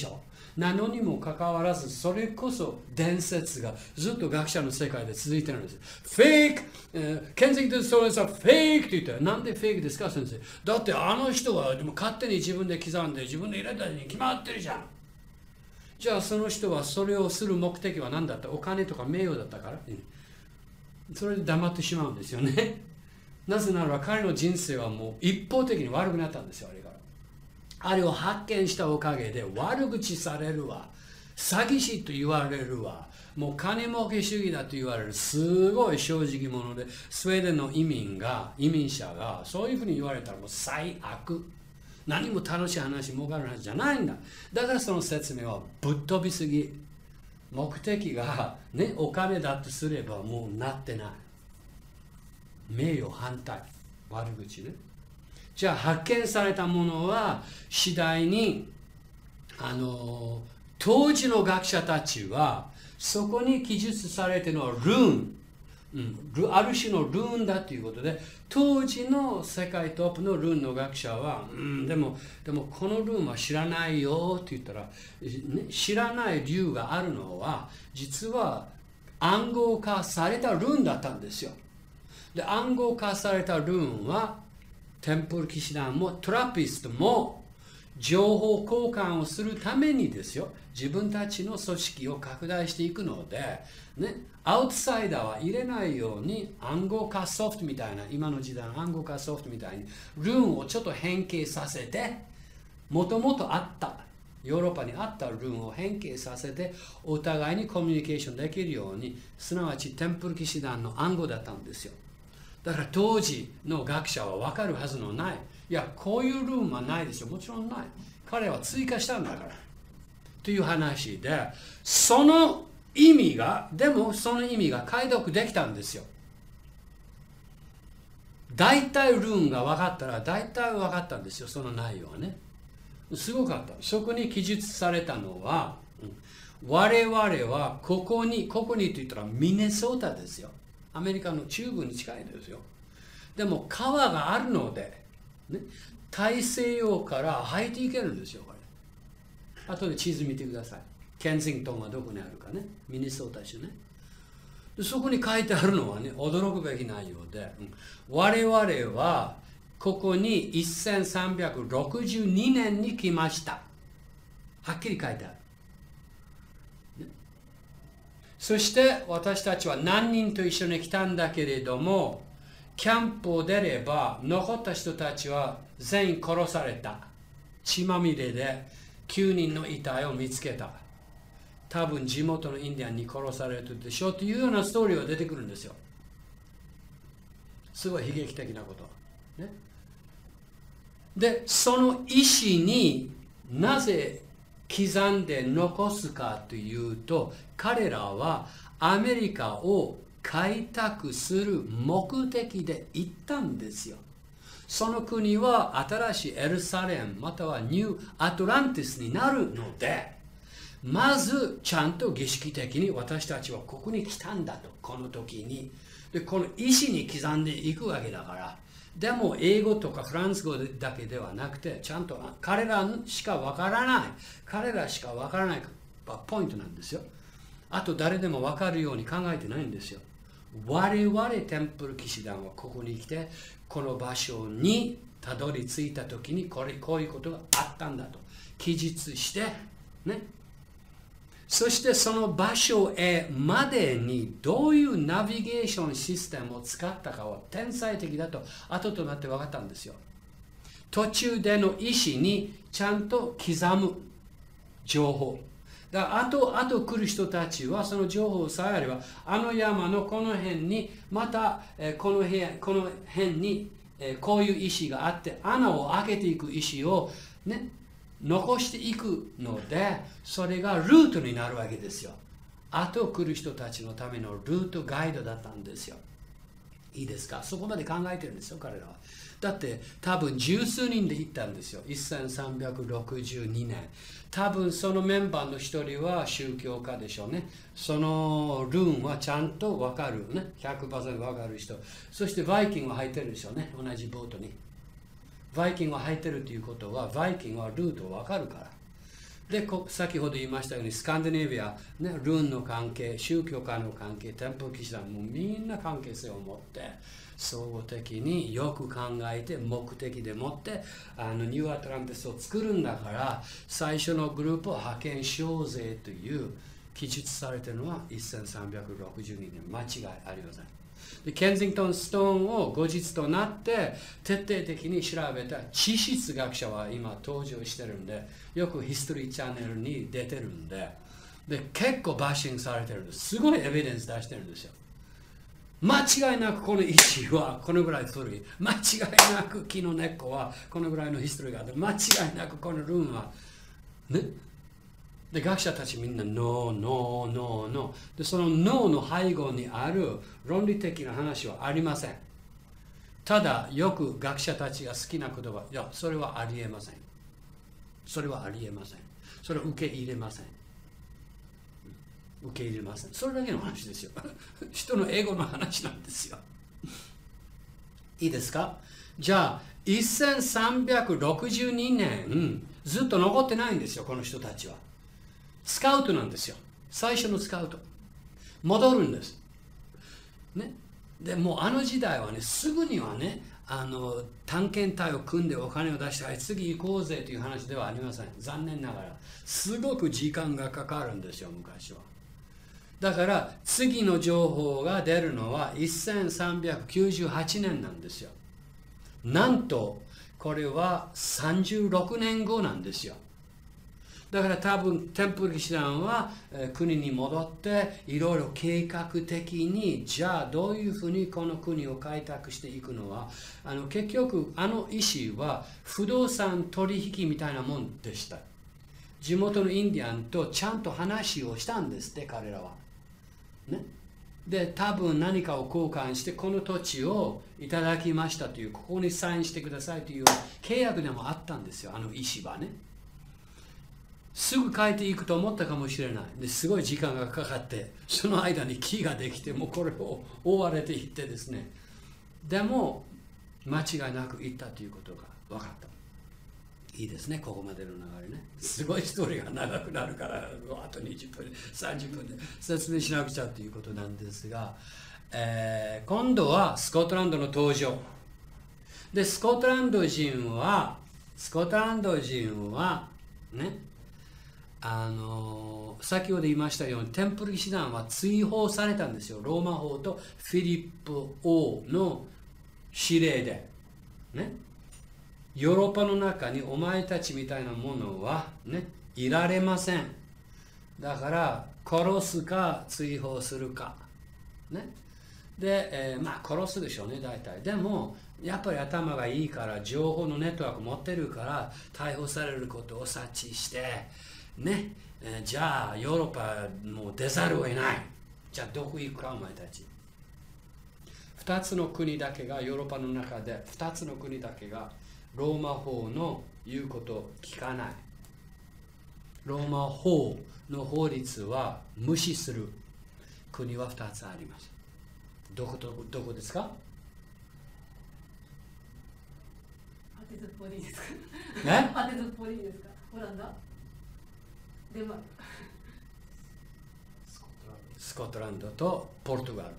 なのにもかかわらず、それこそ伝説がずっと学者の世界で続いてるんです。フェイク、えー、ケンジングトン・ストーレンスはフェイクって言ったら、なんでフェイクですか、先生。だってあの人はでも勝手に自分で刻んで自分で入れたに決まってるじゃん。じゃあその人はそれをする目的は何だった？お金とか名誉だったから、うん、それで黙ってしまうんですよね。なぜなら彼の人生はもう一方的に悪くなったんですよ、あれから。あれを発見したおかげで悪口されるわ、詐欺師と言われるわ、もう金儲け主義だと言われる、すごい正直者で、スウェーデンの移民が、移民者がそういうふうに言われたらもう最悪。何も楽しい話、儲かる話じゃないんだ。だからその説明はぶっ飛びすぎ。目的が、ね、お金だとすればもうなってない。名誉反対、悪口ね。じゃあ発見されたものは次第にあの当時の学者たちはそこに記述されているのはルーン、うん、ある種のルーンだということで、当時の世界トップのルーンの学者は、うん、でもでもこのルーンは知らないよって言ったら、ね、知らない理由があるのは実は暗号化されたルーンだったんですよ。で暗号化されたルーンはテンプル騎士団もトラピストも情報交換をするためにですよ、自分たちの組織を拡大していくので、ね、アウトサイダーは入れないように暗号化ソフトみたいな、今の時代の暗号化ソフトみたいにルーンをちょっと変形させて、もともとあったヨーロッパにあったルーンを変形させてお互いにコミュニケーションできるように、すなわちテンプル騎士団の暗号だったんですよ。だから当時の学者は分かるはずのない。いや、こういうルームはないですよ。もちろんない。彼は追加したんだから。という話で、その意味が、でもその意味が解読できたんですよ。大体ルームが分かったら、大体分かったんですよ、その内容はね。すごかった。そこに記述されたのは、我々はここに、ここにと言ったらミネソータですよ。アメリカの中部に近いですよ。でも川があるので、ね、大西洋から入っていけるんですよ、これ。後で地図見てください。ケンシントンはどこにあるかね。ミネソータ州ね。でそこに書いてあるのはね、驚くべき内容で、うん、我々はここにせんさんびゃくろくじゅうにねんに来ました。はっきり書いてある。そして私たちは何人と一緒に来たんだけれども、キャンプを出れば残った人たちは全員殺された。血まみれできゅうにんの遺体を見つけた。多分地元のインディアンに殺されるでしょうというようなストーリーが出てくるんですよ。すごい悲劇的なこと。ね、で、その意思になぜ刻んで残すかというと、彼らはアメリカを開拓する目的で行ったんですよ。その国は新しいエルサレムまたはニューアトランティスになるので、まずちゃんと儀式的に私たちはここに来たんだと、この時に。で、この意思に刻んでいくわけだから。でも英語とかフランス語だけではなくて、ちゃんと彼らしかわからない、彼らしかわからないポイントなんですよ。あと誰でもわかるように考えてないんですよ。我々テンプル騎士団はここに来て、この場所にたどり着いた時にこれこういうことがあったんだと記述してね。そしてその場所へまでにどういうナビゲーションシステムを使ったかは天才的だと後となって分かったんですよ。途中での意思にちゃんと刻む情報。だから後々来る人たちはその情報さえあれば、あの山のこの辺にまたこの部屋この辺にこういう石があって穴を開けていく石をね残していくので、それがルートになるわけですよ。後来る人たちのためのルートガイドだったんですよ。いいですか？そこまで考えてるんですよ、彼らは。だって多分十数人で行ったんですよ。せんさんびゃくろくじゅうにねん。多分そのメンバーの一人は宗教家でしょうね。そのルーンはちゃんと分かるね。ひゃくパーセント 分かる人。そしてバイキングは入ってるでしょうね。同じボートに。バイキングが入ってるということは、バイキングはルート分かるから。 で先ほど言いましたようにスカンディネビア、ね、ルーンの関係、宗教間の関係、テンプル騎士団もみんな関係性を持って総合的によく考えて目的でもってあのニューアトランティスを作るんだから、最初のグループを派遣しようぜという記述されているのはせんさんびゃくろくじゅうにねん、間違いありません。でケンジントン・ストーンを後日となって徹底的に調べた地質学者は今登場してるんで、よくヒストリーチャンネルに出てるんで、で結構バッシングされてるんです。すごいエビデンス出してるんですよ。間違いなくこの石はこのぐらい古い、間違いなく木の根っこはこのぐらいのヒストリーがあって、間違いなくこのルーンはね。で学者たちみんなノーノーノーノーで、そのノーの背後にある論理的な話はありません。ただよく学者たちが好きな言葉、いやそれはありえません、それはありえません、それは受け入れません、受け入れません、それだけの話ですよ人のエゴの話なんですよ。いいですか。じゃあせんさんびゃくろくじゅうにねんずっと残ってないんですよ、この人たちは。スカウトなんですよ。最初のスカウト。戻るんです。ね。でもうあの時代はね、すぐにはね、あの探検隊を組んでお金を出して、はい、次行こうぜという話ではありません。残念ながら。すごく時間がかかるんですよ、昔は。だから次の情報が出るのはせんさんびゃくきゅうじゅうはちねんなんですよ。なんと、これはさんじゅうろくねんごなんですよ。だから多分テンプル騎士団は、えー、国に戻っていろいろ計画的に、じゃあどういうふうにこの国を開拓していくのは、あの結局あの石は不動産取引みたいなもんでした。地元のインディアンとちゃんと話をしたんですって、彼らは。ね。で多分何かを交換してこの土地をいただきましたという、ここにサインしてくださいという契約でもあったんですよ、あの石はね。すぐ帰っていくと思ったかもしれない。ですごい時間がかかって、その間に木ができて、もうこれを覆われていってですね。でも間違いなく行ったということが分かった。いいですね、ここまでの流れね。すごいストーリーが長くなるから、あとにじゅっぷん、さんじゅっぷんで説明しなくちゃということなんですが、えー、今度はスコットランドの登場。で、スコットランド人は、スコットランド人は、ね、あの先ほど言いましたようにテンプル騎士団は追放されたんですよ、ローマ法とフィリップ王の指令で、ね、ヨーロッパの中にお前たちみたいなものは、ね、いられません。だから殺すか追放するか、ね、で、えー、まあ殺すでしょうね、大体。でもやっぱり頭がいいから、情報のネットワーク持ってるから、逮捕されることを察知してね、えー、じゃあヨーロッパもう出ざるを得ない。じゃあどこ行くかお前たち。二つの国だけが、ヨーロッパの中で二つの国だけがローマ法の言うことを聞かない。ローマ法の法律は無視する国は二つあります。どこ、どこ、どこですか？ アテズポリーですか？ ね？ アテズポリーですか？オランダ？デンマーク？ スコットランドとポルトガル。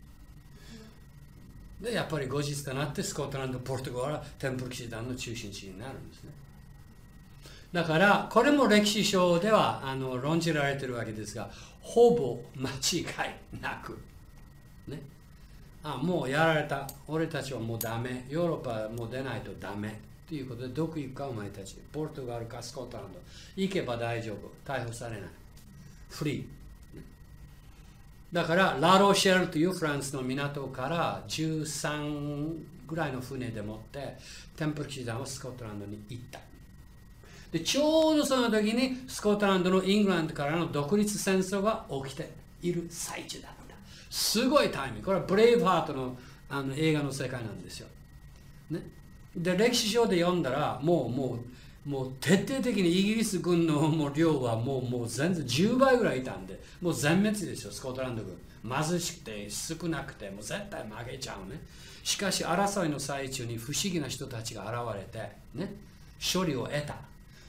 でやっぱり後日となってスコットランド、ポルトガルはテンプル騎士団の中心地になるんですね。だからこれも歴史書ではあの論じられているわけですが、ほぼ間違いなく、ね、あもうやられた、俺たちはもうダメ、ヨーロッパもう出ないとダメということで、どこ行くかお前たち、ポルトガルかスコットランド行けば大丈夫、逮捕されない、フリー。だからラロシェルというフランスの港からじゅうさんぐらいの船でもってテンプル騎士団はスコットランドに行った。でちょうどその時にスコットランドのイングランドからの独立戦争が起きている最中だった。すごいタイミング。これはブレイブハートの、あの映画の世界なんですよ。ね、で歴史書で読んだらもうもうもう徹底的にイギリス軍のもう量はもうもう全然じゅうばいぐらいいたんで、もう全滅ですよ、スコットランド軍。貧しくて少なくてもう絶対負けちゃうね。しかし争いの最中に不思議な人たちが現れてね、勝利を得た。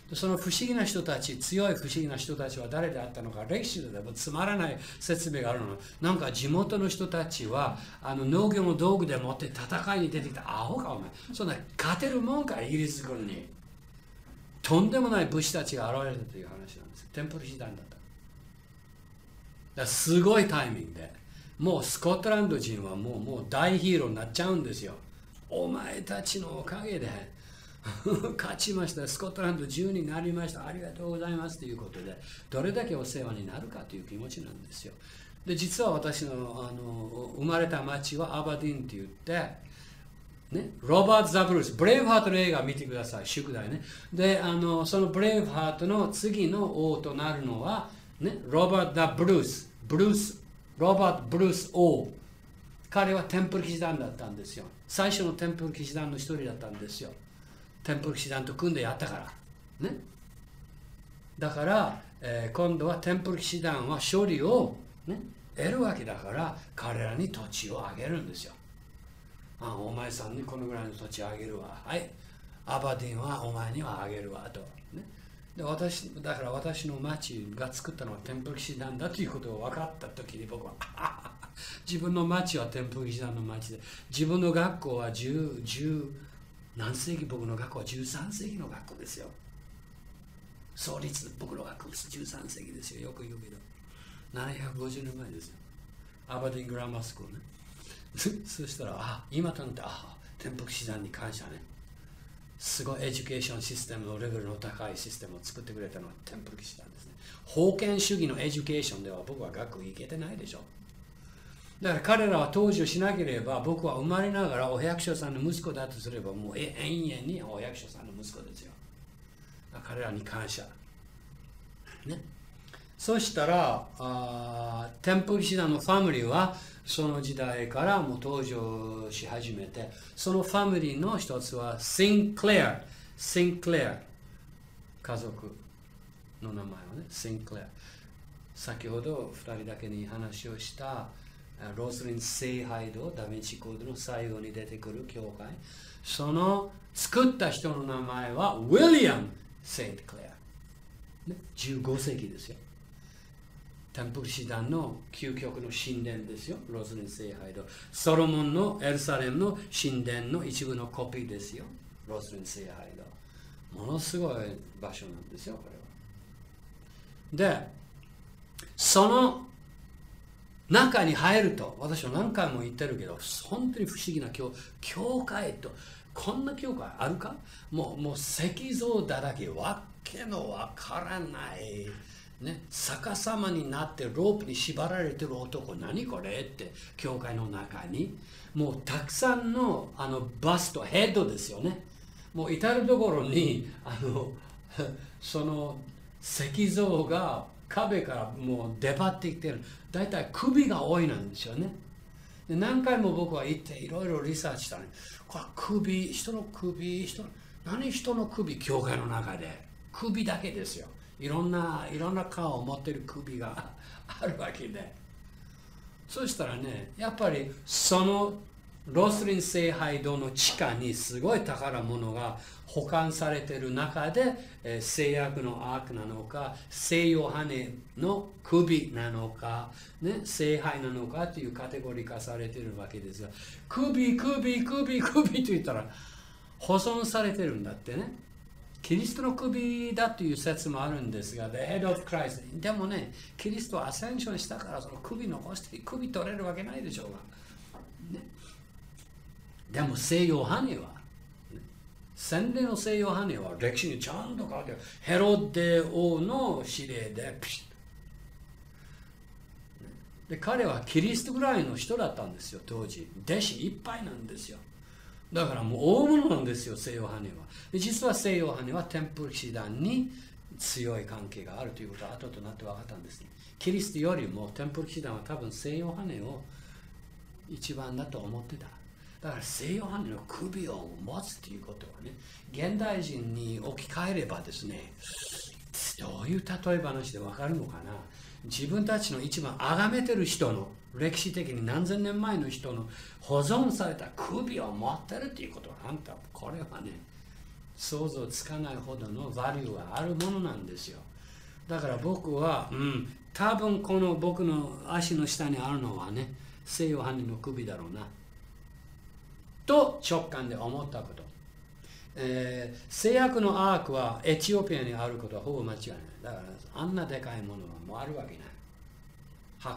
その不思議な人たち、強い不思議な人たちは誰であったのか、歴史でもつまらない説明があるの。なんか地元の人たちはあの農業の道具でもって戦いに出てきた。アホかお前。そんな勝てるもんか、イギリス軍に。とんでもない武士たちが現れたという話なんですよ。テンプル師団だった。だからすごいタイミングで、もうスコットランド人はもうもう大ヒーローになっちゃうんですよ。お前たちのおかげで勝ちました。スコットランドじゅうになりました。ありがとうございますということで、どれだけお世話になるかという気持ちなんですよ。で、実は私の、あの生まれた町はアバディンって言って、ね、ロバート・ザ・ブルース、ブレイブハートの映画見てください、宿題ね。で、あのそのブレイブハートの次の王となるのは、ね、ロバート・ザ・ブルース、ブルース、ロバート・ブルース王。彼はテンプル騎士団だったんですよ。最初のテンプル騎士団の一人だったんですよ。テンプル騎士団と組んでやったから。ね。だから、えー、今度はテンプル騎士団は勝利を、ね、得るわけだから、彼らに土地をあげるんですよ。あ、お前さんにこのぐらいの土地あげるわ。はい。アバディンはお前にはあげるわと。ね、で私だから私の町が作ったのはテンプル騎士団だということを分かったときに僕は自分の町はテンプル騎士団の町で、自分の学校はじゅう、じゅう何世紀、僕の学校はじゅうさん世紀の学校ですよ。創立、僕の学校はじゅうさん世紀ですよ。よく言うけど。ななひゃくごじゅうねんまえですよ。アバディングラマースクールね。そしたら、あ、今となって、あ、テンプル騎士団に感謝ね。すごいエデュケーションシステムのレベルの高いシステムを作ってくれたのはテンプル騎士団ですね。封建主義のエデュケーションでは僕は学校行けてないでしょ。だから彼らは当時をしなければ、僕は生まれながらお百姓さんの息子だとすれば、もう永遠にお百姓さんの息子ですよ。彼らに感謝。ね。そしたら、あテンプル騎士団のファミリーは、その時代からもう登場し始めて、そのファミリーの一つは、シンクレア。シンクレア。家族の名前はね、シンクレア。先ほど二人だけに話をした、ロスリン聖杯堂、ダヴィンチコードの最後に出てくる教会。その作った人の名前は、ウィリアム・セントクレア。ね、じゅうご世紀ですよ。テンプル師団の究極の神殿ですよ。ロスリン聖杯堂。ソロモンのエルサレムの神殿の一部のコピーですよ。ロスリン聖杯堂。ものすごい場所なんですよ、これは。で、その中に入ると、私は何回も言ってるけど、本当に不思議な教教会と、こんな教会あるか？もう、もう石像だらけ、わけのわからない。ね、逆さまになってロープに縛られてる男、何これって教会の中にもうたくさんのあのバストヘッドですよね。もう至る所にあのその石像が壁からもう出張ってきてる。だいたい首が多いなんですよね。で何回も僕は行っていろいろリサーチしたね。これ首、人の首、人の何人の首、教会の中で首だけですよ。いろんな、いろんな顔を持っている首があるわけで。そしたらね、やっぱりそのロスリン聖杯堂の地下にすごい宝物が保管されている中で、えー、聖約のアークなのか、聖ヨハネの首なのか、ね、聖杯なのかというカテゴリー化されているわけですが、首、首、首、首と言ったら保存されてるんだってね。キリストの首だという説もあるんですが、The Head of Christ。でもね、キリストはアセンションしたからその首残して首取れるわけないでしょうが。ね、でも聖ヨハネは、ね、洗礼の聖ヨハネは歴史にちゃんと書いてある。ヘロデ王の指令でピシッ。で、彼はキリストぐらいの人だったんですよ、当時。弟子いっぱいなんですよ。だからもう大物なんですよ、聖ヨハネは。実は聖ヨハネはテンプル騎士団に強い関係があるということは後となって分かったんです、ね。キリストよりもテンプル騎士団は多分聖ヨハネを一番だと思ってた。だから聖ヨハネの首を持つということはね、現代人に置き換えればですね、どういう例え話で分かるのかな。自分たちの一番崇めてる人の歴史的に何千年前の人の保存された首を持ってるっていうことは、あんたこれはね想像つかないほどのバリューがあるものなんですよ。だから僕は、うん、多分この僕の足の下にあるのはね、聖ヨハネの首だろうなと直感で思ったこと。えー、聖約のアークはエチオピアにあることはほぼ間違いない。だからあんなでかいものはもうあるわけない。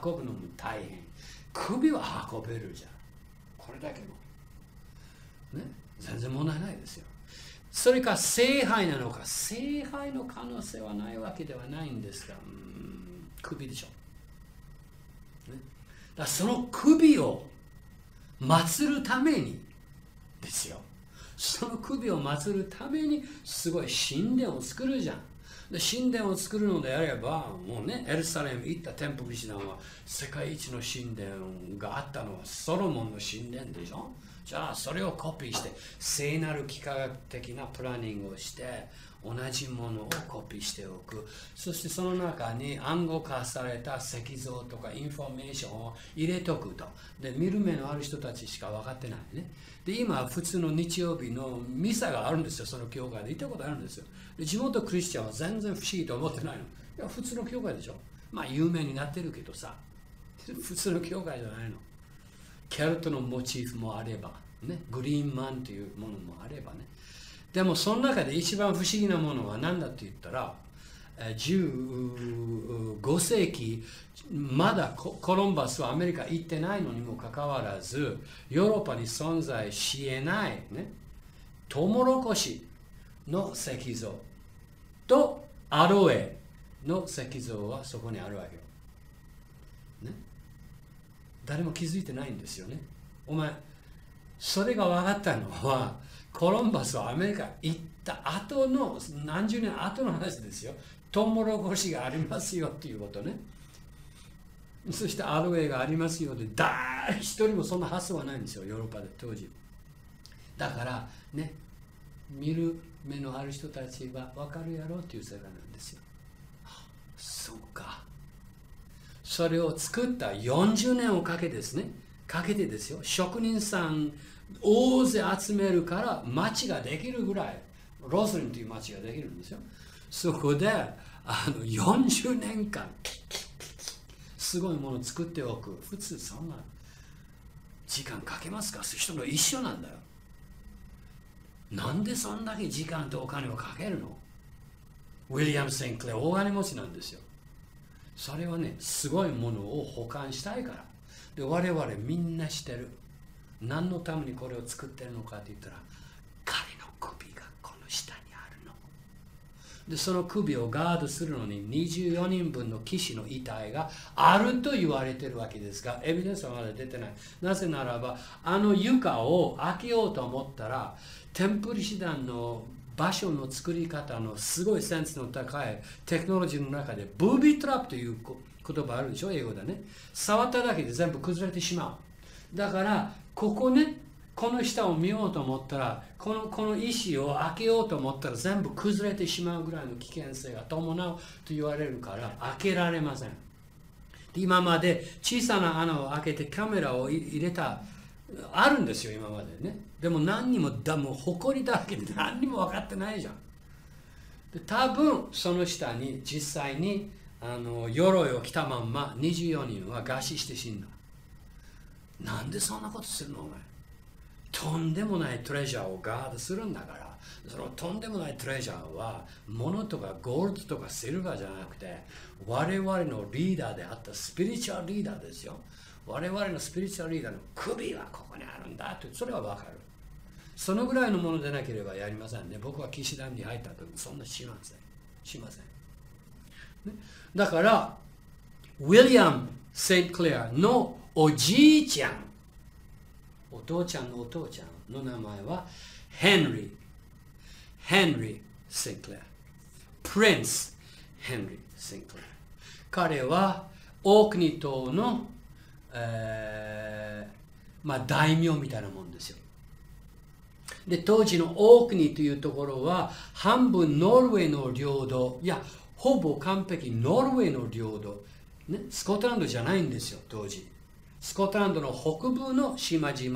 運ぶのも大変。首は運べるじゃん。これだけも。ね、全然問題ないですよ。それか聖杯なのか。聖杯の可能性はないわけではないんですが、うーん、首でしょ。ね、だからその首を祀るためにですよ。その首を祀るためにすごい神殿を作るじゃん。で神殿を作るのであれば、もうね、エルサレム行ったテンプル師団は世界一の神殿があったのはソロモンの神殿でしょ。じゃあそれをコピーして聖なる幾何学的なプランニングをして同じものをコピーしておく。そしてその中に暗号化された石像とかインフォメーションを入れとくと。で見る目のある人たちしか分かってないね。で今普通の日曜日のミサがあるんですよ。その教会で行ったことあるんですよ。で地元クリスチャンは全然不思議と思ってないの。いや普通の教会でしょ。まあ有名になってるけどさ、普通の教会じゃないの。ケルトのモチーフもあれば、ね、グリーンマンというものもあればね。でもその中で一番不思議なものは何だと言ったら、じゅうご世紀まだコロンバスはアメリカ行ってないのにもかかわらず、ヨーロッパに存在し得ない、ね、トウモロコシの石像とアロエの石像はそこにあるわけよ。ね、誰も気づいてないんですよね。お前、それが分かったのは、コロンバスはアメリカ行った後の、何十年後の話ですよ。トウモロコシがありますよっていうことね。そしてアロエがありますよで、誰一人もそんな発想はないんですよ、ヨーロッパで当時。だからね、見る目のある人たちは分かるやろうっていう世界なんですよ。そうか。それを作ったよんじゅうねんをかけですね、かけてですよ、職人さん大勢集めるから町ができるぐらい、ロスリンという町ができるんですよ。そこであのよんじゅうねんかんすごいものを作っておく。普通そんな時間かけますか？人の一緒なんだよ。なんでそんだけ時間とお金をかけるの？ウィリアム・センクレア大金持ちなんですよ。それはね、すごいものを保管したいから。で我々みんな知ってる。何のためにこれを作ってるのかって言ったら、彼の首がこの下にあるの。でその首をガードするのににじゅうよにんぶんの騎士の遺体があると言われているわけですが、エビデンスはまだ出てない。なぜならば、あの床を開けようと思ったら、テンプル師団の場所の作り方のすごいセンスの高いテクノロジーの中で、ブービートラップという言葉あるでしょ、英語でね。触っただけで全部崩れてしまう。だからここね、この下を見ようと思ったら、このこの石を開けようと思ったら全部崩れてしまうぐらいの危険性が伴うと言われるから開けられません。今まで小さな穴を開けてカメラを入れたあるんですよ、今までね。でも何にもだもう埃だらけで何にも分かってないじゃん。で多分その下に実際にあの鎧を着たまんまにじゅうよにんは餓死して死んだ。なんでそんなことするのお前。とんでもないトレジャーをガードするんだから。そのとんでもないトレジャーは物とかゴールドとかシルバーじゃなくて、我々のリーダーであったスピリチュアルリーダーですよ。我々のスピリチュアルリーダーの首はここにあるんだと、それは分かる。そのぐらいのものでなければやりませんね。僕は騎士団に入った時そんなしません。しません。ね、だから、ウィリアム・セントクレアのおじいちゃん、お父ちゃんのお父ちゃんの名前はヘンリー。ヘンリー・セントクレア。プリンス・ヘンリー・セントクレア。彼はオークニー島の、えーまあ、大名みたいなもんですよ。で当時のオークニーというところは半分ノルウェーの領土、いやほぼ完璧ノルウェーの領土、ね、スコットランドじゃないんですよ当時。スコットランドの北部の島々、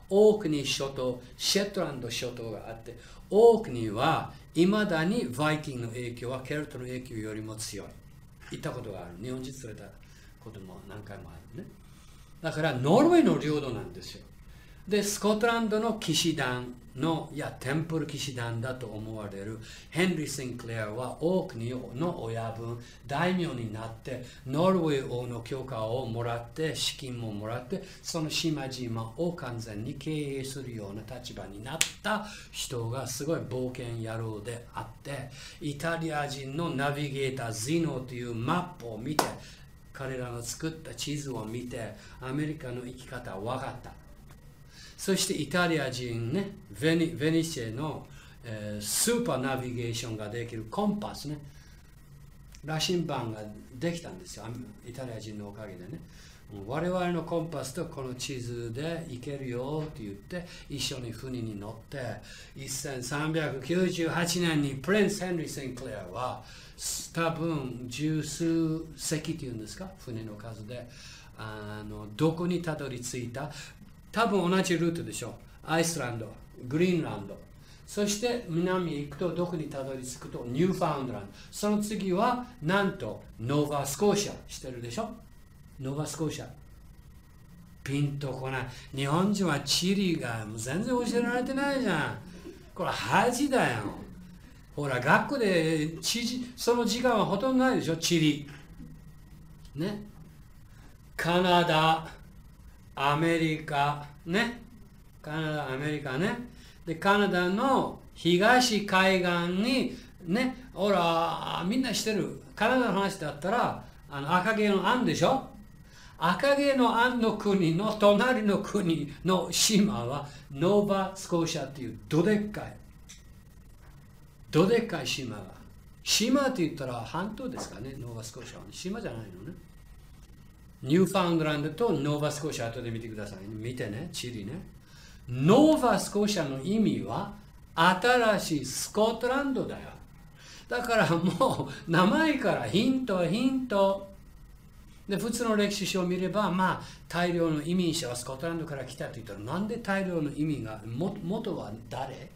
オークニー諸島、シェットランド諸島があって、オークニーはいまだにバイキングの影響はケルトの影響よりも強い。行ったことがある。日本人連れたことも何回もあるね。だからノルウェーの領土なんですよ。で、スコットランドの騎士団の、いや、テンプル騎士団だと思われるヘンリー・シンクレアはオークニーの親分、大名になって、ノルウェー王の許可をもらって、資金ももらって、その島々を完全に経営するような立場になった人がすごい冒険野郎であって、イタリア人のナビゲーター、ゼノというマップを見て、彼らの作った地図を見て、アメリカの生き方は分かった。そしてイタリア人ね、ベニ、ベニシェの、えー、スーパーナビゲーションができるコンパスね、羅針盤ができたんですよ、イタリア人のおかげでね。我々のコンパスとこの地図で行けるよって言って、一緒に船に乗って、せんさんびゃくきゅうじゅうはちねんにプリンス・ヘンリー・シンクレアは、多分十数隻っていうんですか、船の数で、あのどこにたどり着いた。多分同じルートでしょう。アイスランド、グリーンランド。そして南へ行くとどこにたどり着くとニューファウンドランド。その次はなんとノーバスコーシャ。知ってるでしょ？ノーバスコーシャ。ピンとこない。日本人はチリがもう全然教えられてないじゃん。これ恥だよ。ほら、学校でチリその時間はほとんどないでしょ？チリ。ね。カナダ。アメリカね、カナダ、アメリカね。で、カナダの東海岸にね、ほら、みんな知ってる。カナダの話だったら、あの赤毛のアンでしょ？赤毛のアンの国の隣の国の島はノーバスコーシャっていうどでっかい、どでっかい島が。島って言ったら半島ですかね、ノーバスコーシャは。島じゃないのね。ニューファウンドランドとノーバスコーシャ後で見てください。見てね、チリね。ノーバスコーシャの意味は新しいスコットランドだよ。だからもう名前からヒントヒント。で、普通の歴史書を見れば、まあ大量の移民者はスコットランドから来たと言ったら、なんで大量の移民が、も元は誰？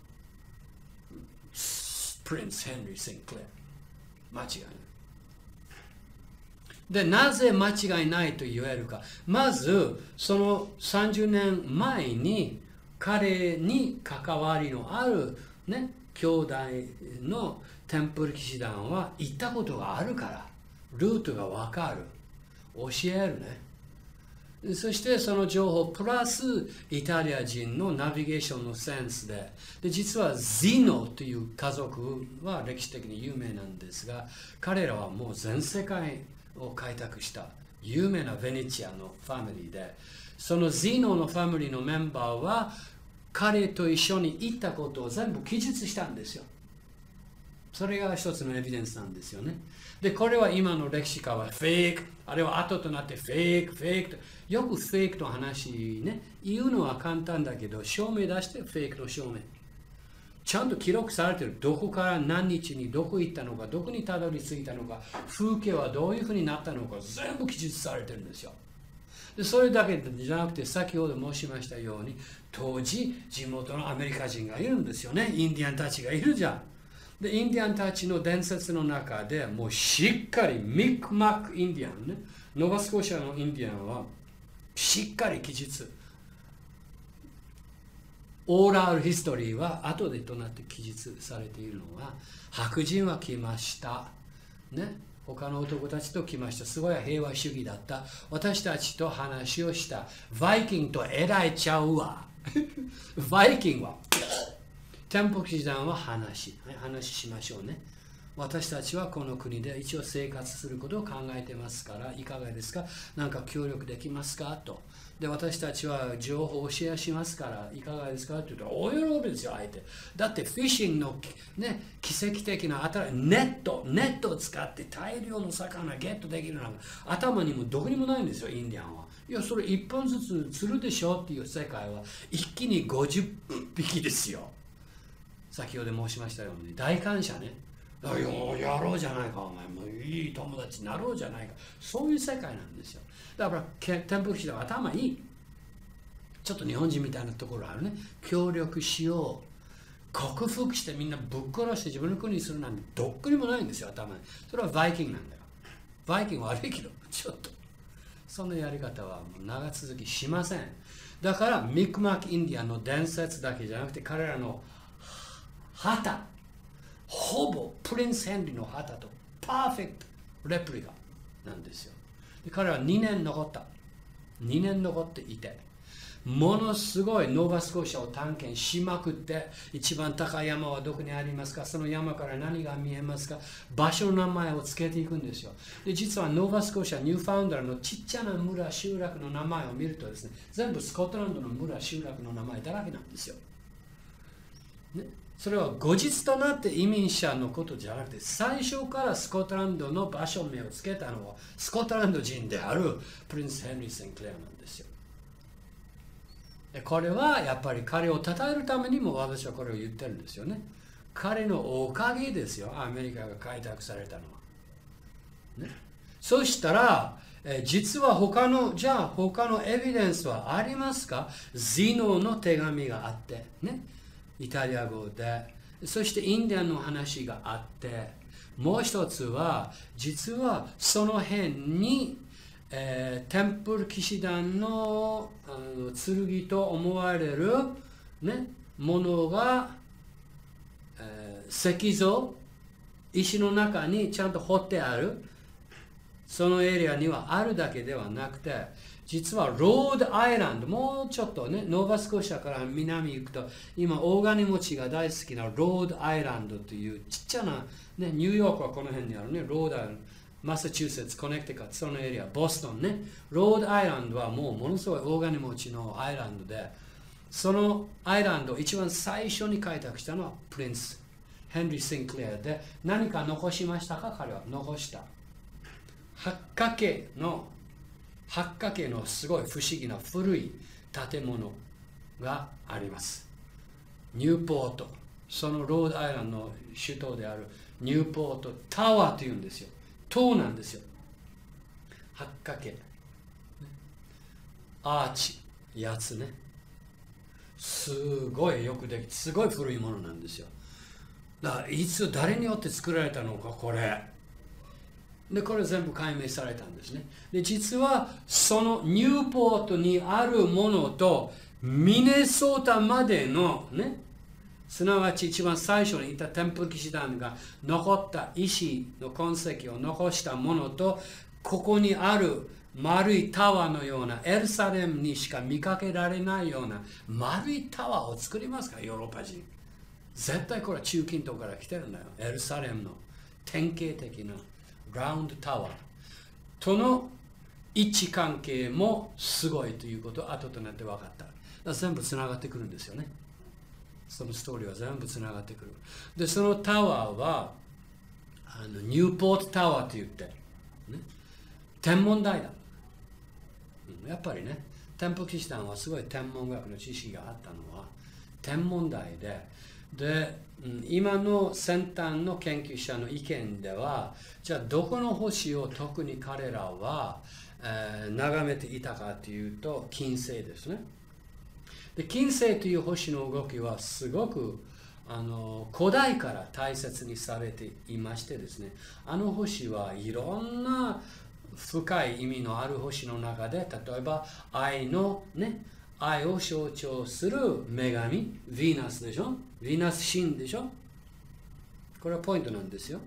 プリンス・ヘンリー・シンクレア。間違いない。で、なぜ間違いないと言えるか。まず、そのさんじゅうねんまえに彼に関わりのある、ね、兄弟のテンプル騎士団は行ったことがあるから、ルートがわかる。教えるね。そしてその情報プラスイタリア人のナビゲーションのセンスで、で実はゼノという家族は歴史的に有名なんですが、彼らはもう全世界を開拓した有名なベネチアのファミリーで、そのゼノのファミリーのメンバーは彼と一緒に行ったことを全部記述したんですよ。それが一つのエビデンスなんですよね。で、これは今の歴史家はフェイク、あれは後となってフェイク、フェイクと、よくフェイクの話ね、言うのは簡単だけど、証明出してフェイクの証明。ちゃんと記録されてる。どこから何日にどこ行ったのか、どこにたどり着いたのか、風景はどういうふうになったのか、全部記述されてるんですよ。で、それだけじゃなくて、先ほど申しましたように、当時、地元のアメリカ人がいるんですよね。インディアンたちがいるじゃん。で、インディアンたちの伝説の中でもうしっかりミックマックインディアンね、ノバスコシアのインディアンはしっかり記述。オーラルヒストリーは後でとなって記述されているのは、白人は来ました。ね、他の男たちと来ました。すごい平和主義だった。私たちと話をした。バイキングとえらいちゃうわ。バイキングは。テンプル騎士団は話、はい、話しましょうね。私たちはこの国で一応生活することを考えてますから、いかがですか？なんか協力できますかと。で、私たちは情報をシェアしますから、いかがですかって言うと、大喜びですよ、相手。だって、フィッシングの、ね、奇跡的な新しいネット、ネットを使って大量の魚ゲットできるのが頭にもどこにもないんですよ、インディアンは。いや、それいっぽんずつ釣るでしょっていう世界は、一気にごじゅっぴきですよ。先ほど申しましたように大感謝ね。よやろうじゃないか、お前もういい友達になろうじゃないか。そういう世界なんですよ。だからテンプル騎士団は頭いい。 ちょっと日本人みたいなところあるね。協力しよう。克服してみんなぶっ殺して自分の国にするなんてどっくりもないんですよ、頭に。それはバイキングなんだよ。バイキング悪いけど、ちょっと。そのやり方はもう長続きしません。だからミクマクインディアンの伝説だけじゃなくて彼らの旗、ほぼプリンス・ヘンリーの旗とパーフェクトレプリカなんですよ。で彼はにねん残った。にねん残っていて、ものすごいノーバスコシャを探検しまくって、一番高い山はどこにありますか、その山から何が見えますか、場所の名前をつけていくんですよ。で実はノーバスコシャ、ニューファウンダーのちっちゃな村、集落の名前を見るとですね、全部スコットランドの村、集落の名前だらけなんですよ。ね、それは後日となって移民者のことじゃなくて、最初からスコットランドの場所名をつけたのはスコットランド人であるプリンス・ヘンリー・センクレアなんですよ。これはやっぱり彼を称えるためにも私はこれを言ってるんですよね。彼のおかげですよ、アメリカが開拓されたのは。ね、そしたら、え実は他の、じゃあ他のエビデンスはありますか？ゼノの手紙があって、ね、イタリア語で、そしてインディアンの話があって、もう一つは、実はその辺に、えー、テンプル騎士団の、あの剣と思われる、ね、ものが、えー、石像、石の中にちゃんと彫ってある、そのエリアにはあるだけではなくて、実はロードアイランド、もうちょっとね、ノーバスコシャから南行くと、今、大金持ちが大好きなロードアイランドというちっちゃな、ね、ニューヨークはこの辺にあるね、ロードアイランド。マサチューセッツ、コネクティカット、そのエリア、ボストンね。ロードアイランドはもうものすごい大金持ちのアイランドで、そのアイランドを一番最初に開拓したのはプリンス、ヘンリー・シンクレアで、何か残しましたか？彼は残した。八角形の、八角形のすごい不思議な古い建物があります。ニューポート、そのロードアイランドの首都であるニューポートタワーというんですよ。塔なんですよ。八角形。アーチ、やつね。すごいよくできて、すごい古いものなんですよ。だから、いつ誰によって作られたのか、これ。で、これ全部解明されたんですね。で、実は、そのニューポートにあるものと、ミネソータまでのね、すなわち一番最初にいたテンプル騎士団が残った石の痕跡を残したものと、ここにある丸いタワーのようなエルサレムにしか見かけられないような丸いタワーを作りますか、ヨーロッパ人。絶対これは中近東から来てるんだよ。エルサレムの典型的なラウンドタワーとの位置関係もすごいということを後となって分かった。だから全部つながってくるんですよね。そのストーリーは全部つながってくる。で、そのタワーは、あのニューポートタワーと言って、ね、天文台だ。やっぱりね、テンプル騎士団はすごい天文学の知識があったのは天文台で、で、今の先端の研究者の意見では、じゃあどこの星を特に彼らは、えー、眺めていたかというと、金星ですね。で、金星という星の動きはすごくあの古代から大切にされていましてですね、あの星はいろんな深い意味のある星の中で、例えば愛のね、愛を象徴する女神、ヴィーナスでしょ、ヴィーナス神でしょ、これはポイントなんですよ。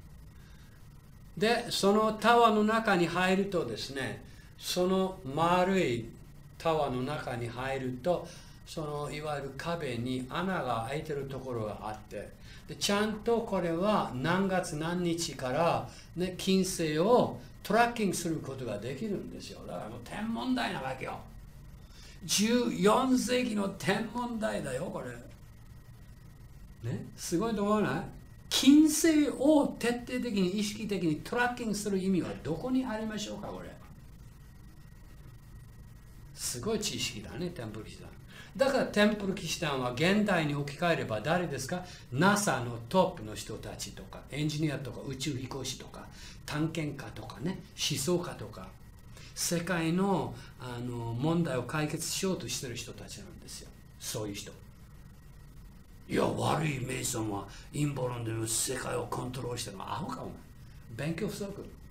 で、そのタワーの中に入るとですね、その丸いタワーの中に入ると、そのいわゆる壁に穴が開いてるところがあって、でちゃんとこれは何月何日から、ね、金星をトラッキングすることができるんですよ。だからもう天文台なわけよ。じゅうよん世紀の天文台だよ、これ。ね、すごいと思わない？金星を徹底的に意識的にトラッキングする意味はどこにありましょうか、これ。すごい知識だね、テンプル騎士団。だからテンプル騎士団は現代に置き換えれば誰ですか？ ナサ のトップの人たちとか、エンジニアとか宇宙飛行士とか、探検家とかね、思想家とか、 世界の、あの問題を解決しようとしている人たちなんですよ。そういう人。いや、悪いメイソンは陰謀論で世界をコントロールしてるの。アホかお前。勉強不足。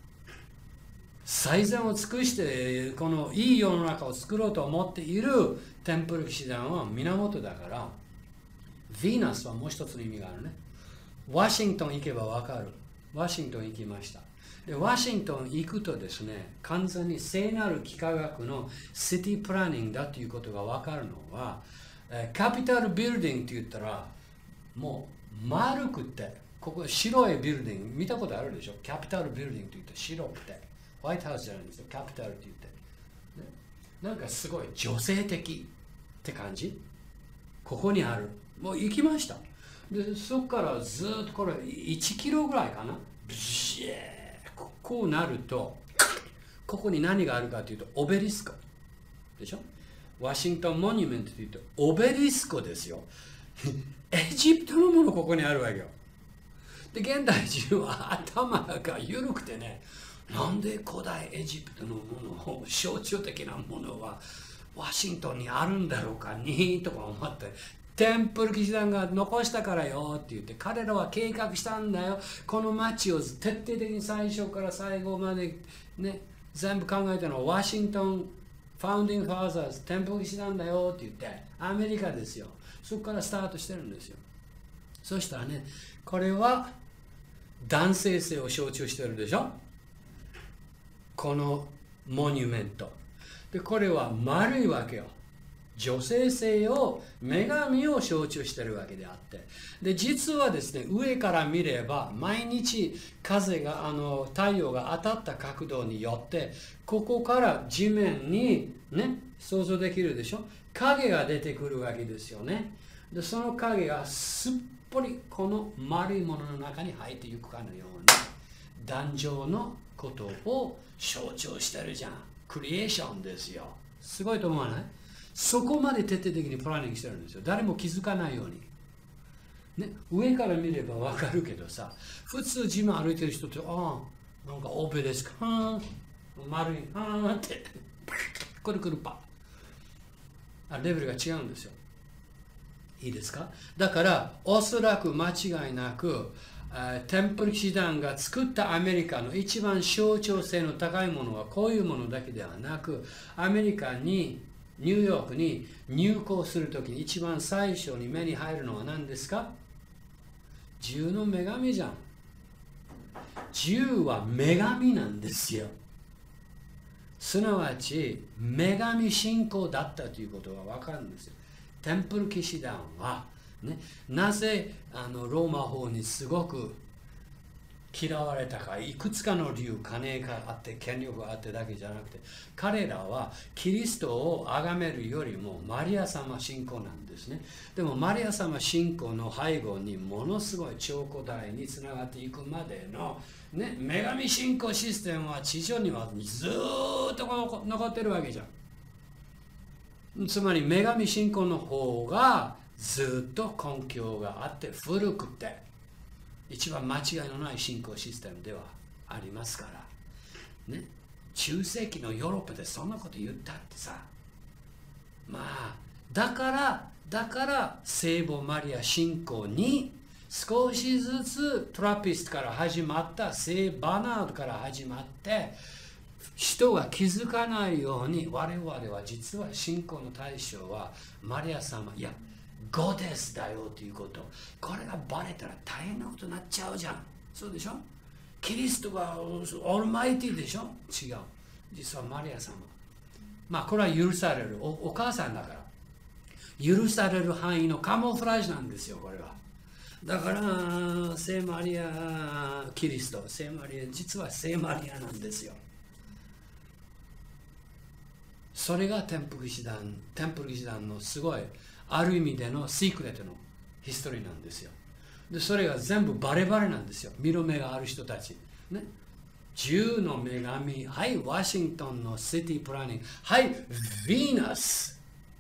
最善を尽くしてこのいい世の中を作ろうと思っているテンプル騎士団は源だから、ヴィーナスはもう一つの意味があるね。ワシントン行けばわかる。ワシントン行きました。で、ワシントン行くとですね、完全に聖なる幾何学のシティプランニングだということがわかるのは、キャピタルビルディングって言ったら、もう丸くて、ここ白いビルディング、見たことあるでしょ。キャピタルビルディングって言って白くて、ホワイトハウスじゃないんですよ、キャピタルって言って。ね、なんかすごい女性的って感じ。ここにある。もう行きました。で、そこからずっとこれいちキロぐらいかな。ブシーここうなると、ここに何があるかというと、オベリスコ。でしょ。ワシントンモニュメントというと、オベリスコですよ。エジプトのものここにあるわけよ。で、現代人は頭が緩くてね、なんで古代エジプトのものを、象徴的なものはワシントンにあるんだろうかにとか思って、テンプル騎士団が残したからよって言って、彼らは計画したんだよ。この町を徹底的に最初から最後までね、全部考えたのはワシントンファウンディングファーザーズ、テンプル騎士団だよって言って、アメリカですよ。そこからスタートしてるんですよ。そしたらね、これは男性性を象徴してるでしょ。このモニュメント。で、これは丸いわけよ。女性性を、女神を象徴しているわけであって。で、実はですね、上から見れば、毎日風が、あの、太陽が当たった角度によって、ここから地面にね、想像できるでしょ。影が出てくるわけですよね。で、その影がすっぽりこの丸いものの中に入っていくかのように、壇上のことを象徴してるじゃん。クリエーションですよ。すごいと思わない？そこまで徹底的にプランニングしてるんですよ。誰も気づかないように。ね、上から見ればわかるけどさ、普通地面歩いてる人って、ああ、なんかオペですか、はーん、丸い、はーんって、くるくるパー。レベルが違うんですよ。いいですか？だから、おそらく間違いなく、テンプル騎士団が作ったアメリカの一番象徴性の高いものはこういうものだけではなく、アメリカにニューヨークに入港するときに一番最初に目に入るのは何ですか？銃の女神じゃん。銃は女神なんですよ。すなわち女神信仰だったということが分かるんですよ。テンプル騎士団は、ね、なぜあのローマ法にすごく嫌われたか、いくつかの理由、金があって権力があってだけじゃなくて、彼らはキリストを崇めるよりもマリア様信仰なんですね。でもマリア様信仰の背後にものすごい長古代につながっていくまでの、ね、女神信仰システムは地上にはずーっと残ってるわけじゃん。つまり女神信仰の方がずっと根拠があって古くて一番間違いのない信仰システムではありますから、ね、中世紀のヨーロッパでそんなこと言ったってさ、まあだからだから聖母マリア信仰に少しずつトラピストから始まった聖バナードから始まって人が気づかないように我々は実は信仰の対象はマリア様、いやゴデスだよということ、これがバレたら大変なことになっちゃうじゃん。そうでしょ。キリストはオールマイティでしょ。違う、実はマリア様、まあこれは許される お, お母さんだから許される範囲のカモフラージュなんですよ、これは。だから聖マリアキリスト、聖マリア実は聖マリアなんですよ。それがテンプル騎士団テンプル騎士団のすごいある意味でのシークレットのヒストリーなんですよ。でそれが全部バレバレなんですよ。見る目がある人たち、ね、銃の女神、はい、ワシントンのシティプランニング、はい、ヴィーナス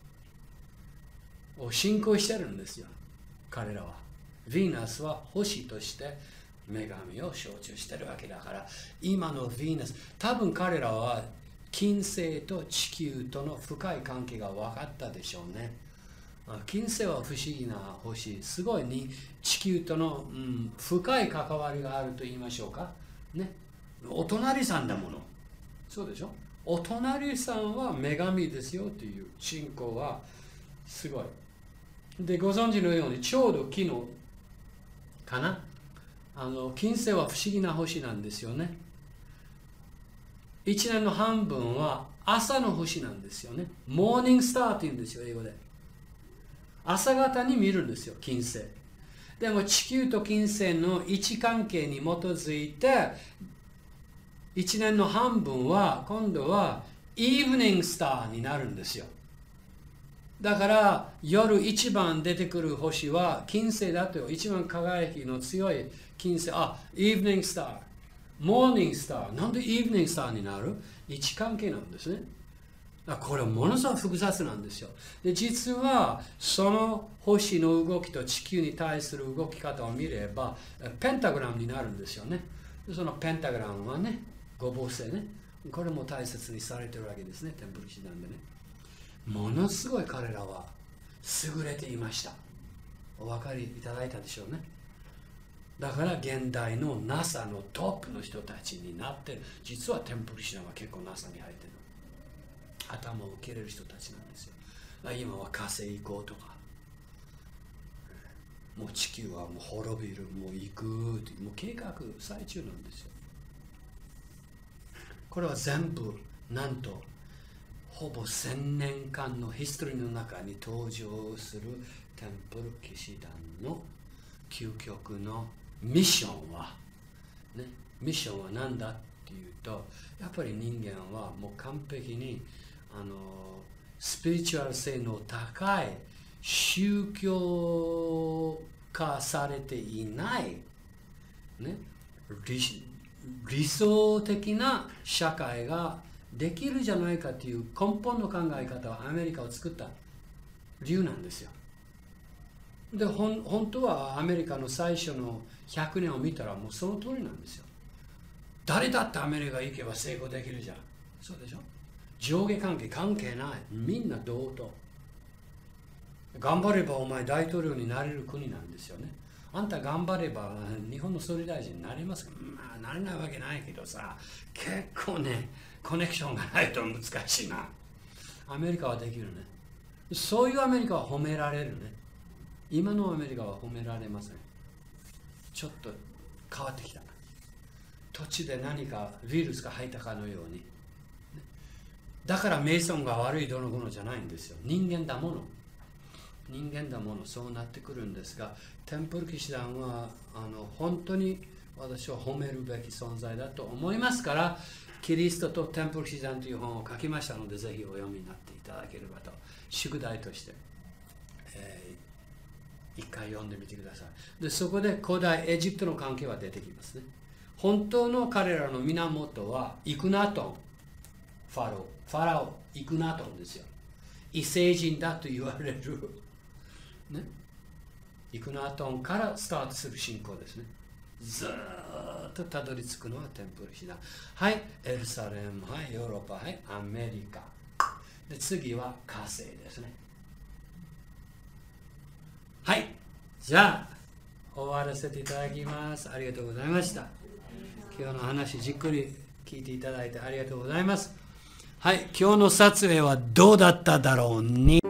を信仰してるんですよ、彼らは。ヴィーナスは星として女神を象徴してるわけだから、今のヴィーナス、多分彼らは金星と地球との深い関係が分かったでしょうね。金星は不思議な星、すごいに地球との、うん、深い関わりがあると言いましょうか。ね、お隣さんだもの。そうでしょ。お隣さんは女神ですよという信仰はすごい。で、ご存知のようにちょうど昨日かな、あの金星は不思議な星なんですよね。一年の半分は朝の星なんですよね。モーニングスターって言うんですよ、英語で。朝方に見るんですよ、金星。でも地球と金星の位置関係に基づいて、一年の半分は今度はイーブニングスターになるんですよ。だから夜一番出てくる星は金星だと、一番輝きの強い金星、あ、イーブニングスター、モーニングスター。なんでイーブニングスターになる？位置関係なんですね。これはものすごく複雑なんですよ。で、実はその星の動きと地球に対する動き方を見ればペンタグラムになるんですよね。そのペンタグラムはね、五芒星ね、これも大切にされているわけですね、テンプル騎士団でね。ものすごい彼らは優れていました。お分かりいただいたでしょうね。だから現代の ナサ のトップの人たちになって、実はテンプル騎士団は結構 ナサ に入っている。頭を受けれる人たちなんですよ。今は火星行こうとか、もう地球はもう滅びる、もう行くってもう計画最中なんですよ。これは全部なんとほぼ千年間のヒストリーの中に登場するテンプル騎士団の究極のミッションは、ね、ミッションは何だっていうと、やっぱり人間はもう完璧にあのスピリチュアル性の高い宗教化されていない、ね、理, 理想的な社会ができるじゃないかという根本の考え方はアメリカを作った理由なんですよ。で、ほん本当はアメリカの最初のひゃくねんを見たらもうその通りなんですよ。誰だってアメリカ行けば成功できるじゃん。そうでしょ。上下関係関係ない。みんな同等。頑張ればお前大統領になれる国なんですよね。あんた頑張れば日本の総理大臣になれますか？まあなれないわけないけどさ、結構ねコネクションがないと難しいな。アメリカはできるね。そういうアメリカは褒められるね。今のアメリカは褒められません。ちょっと変わってきた。土地で何かウイルスが入ったかのように。だからメイソンが悪いどのこのじゃないんですよ。人間だもの。人間だもの、そうなってくるんですが、テンプル騎士団はあの本当に私は褒めるべき存在だと思いますから、キリストとテンプル騎士団という本を書きましたので、ぜひお読みになっていただければと、宿題として、えー、一回読んでみてください。で、そこで古代エジプトの関係は出てきますね。本当の彼らの源はイクナトン、ファロー。ファラオ、イクナトンですよ。異星人だと言われる、ね、イクナトンからスタートする信仰ですね。ずーっとたどり着くのはテンプル騎士団。はい、エルサレム、はい、ヨーロッパ、はい、アメリカ。で、次は火星ですね。はい、じゃあ、終わらせていただきます。ありがとうございました。今日の話、じっくり聞いていただいてありがとうございます。はい、今日の撮影はどうだっただろうに。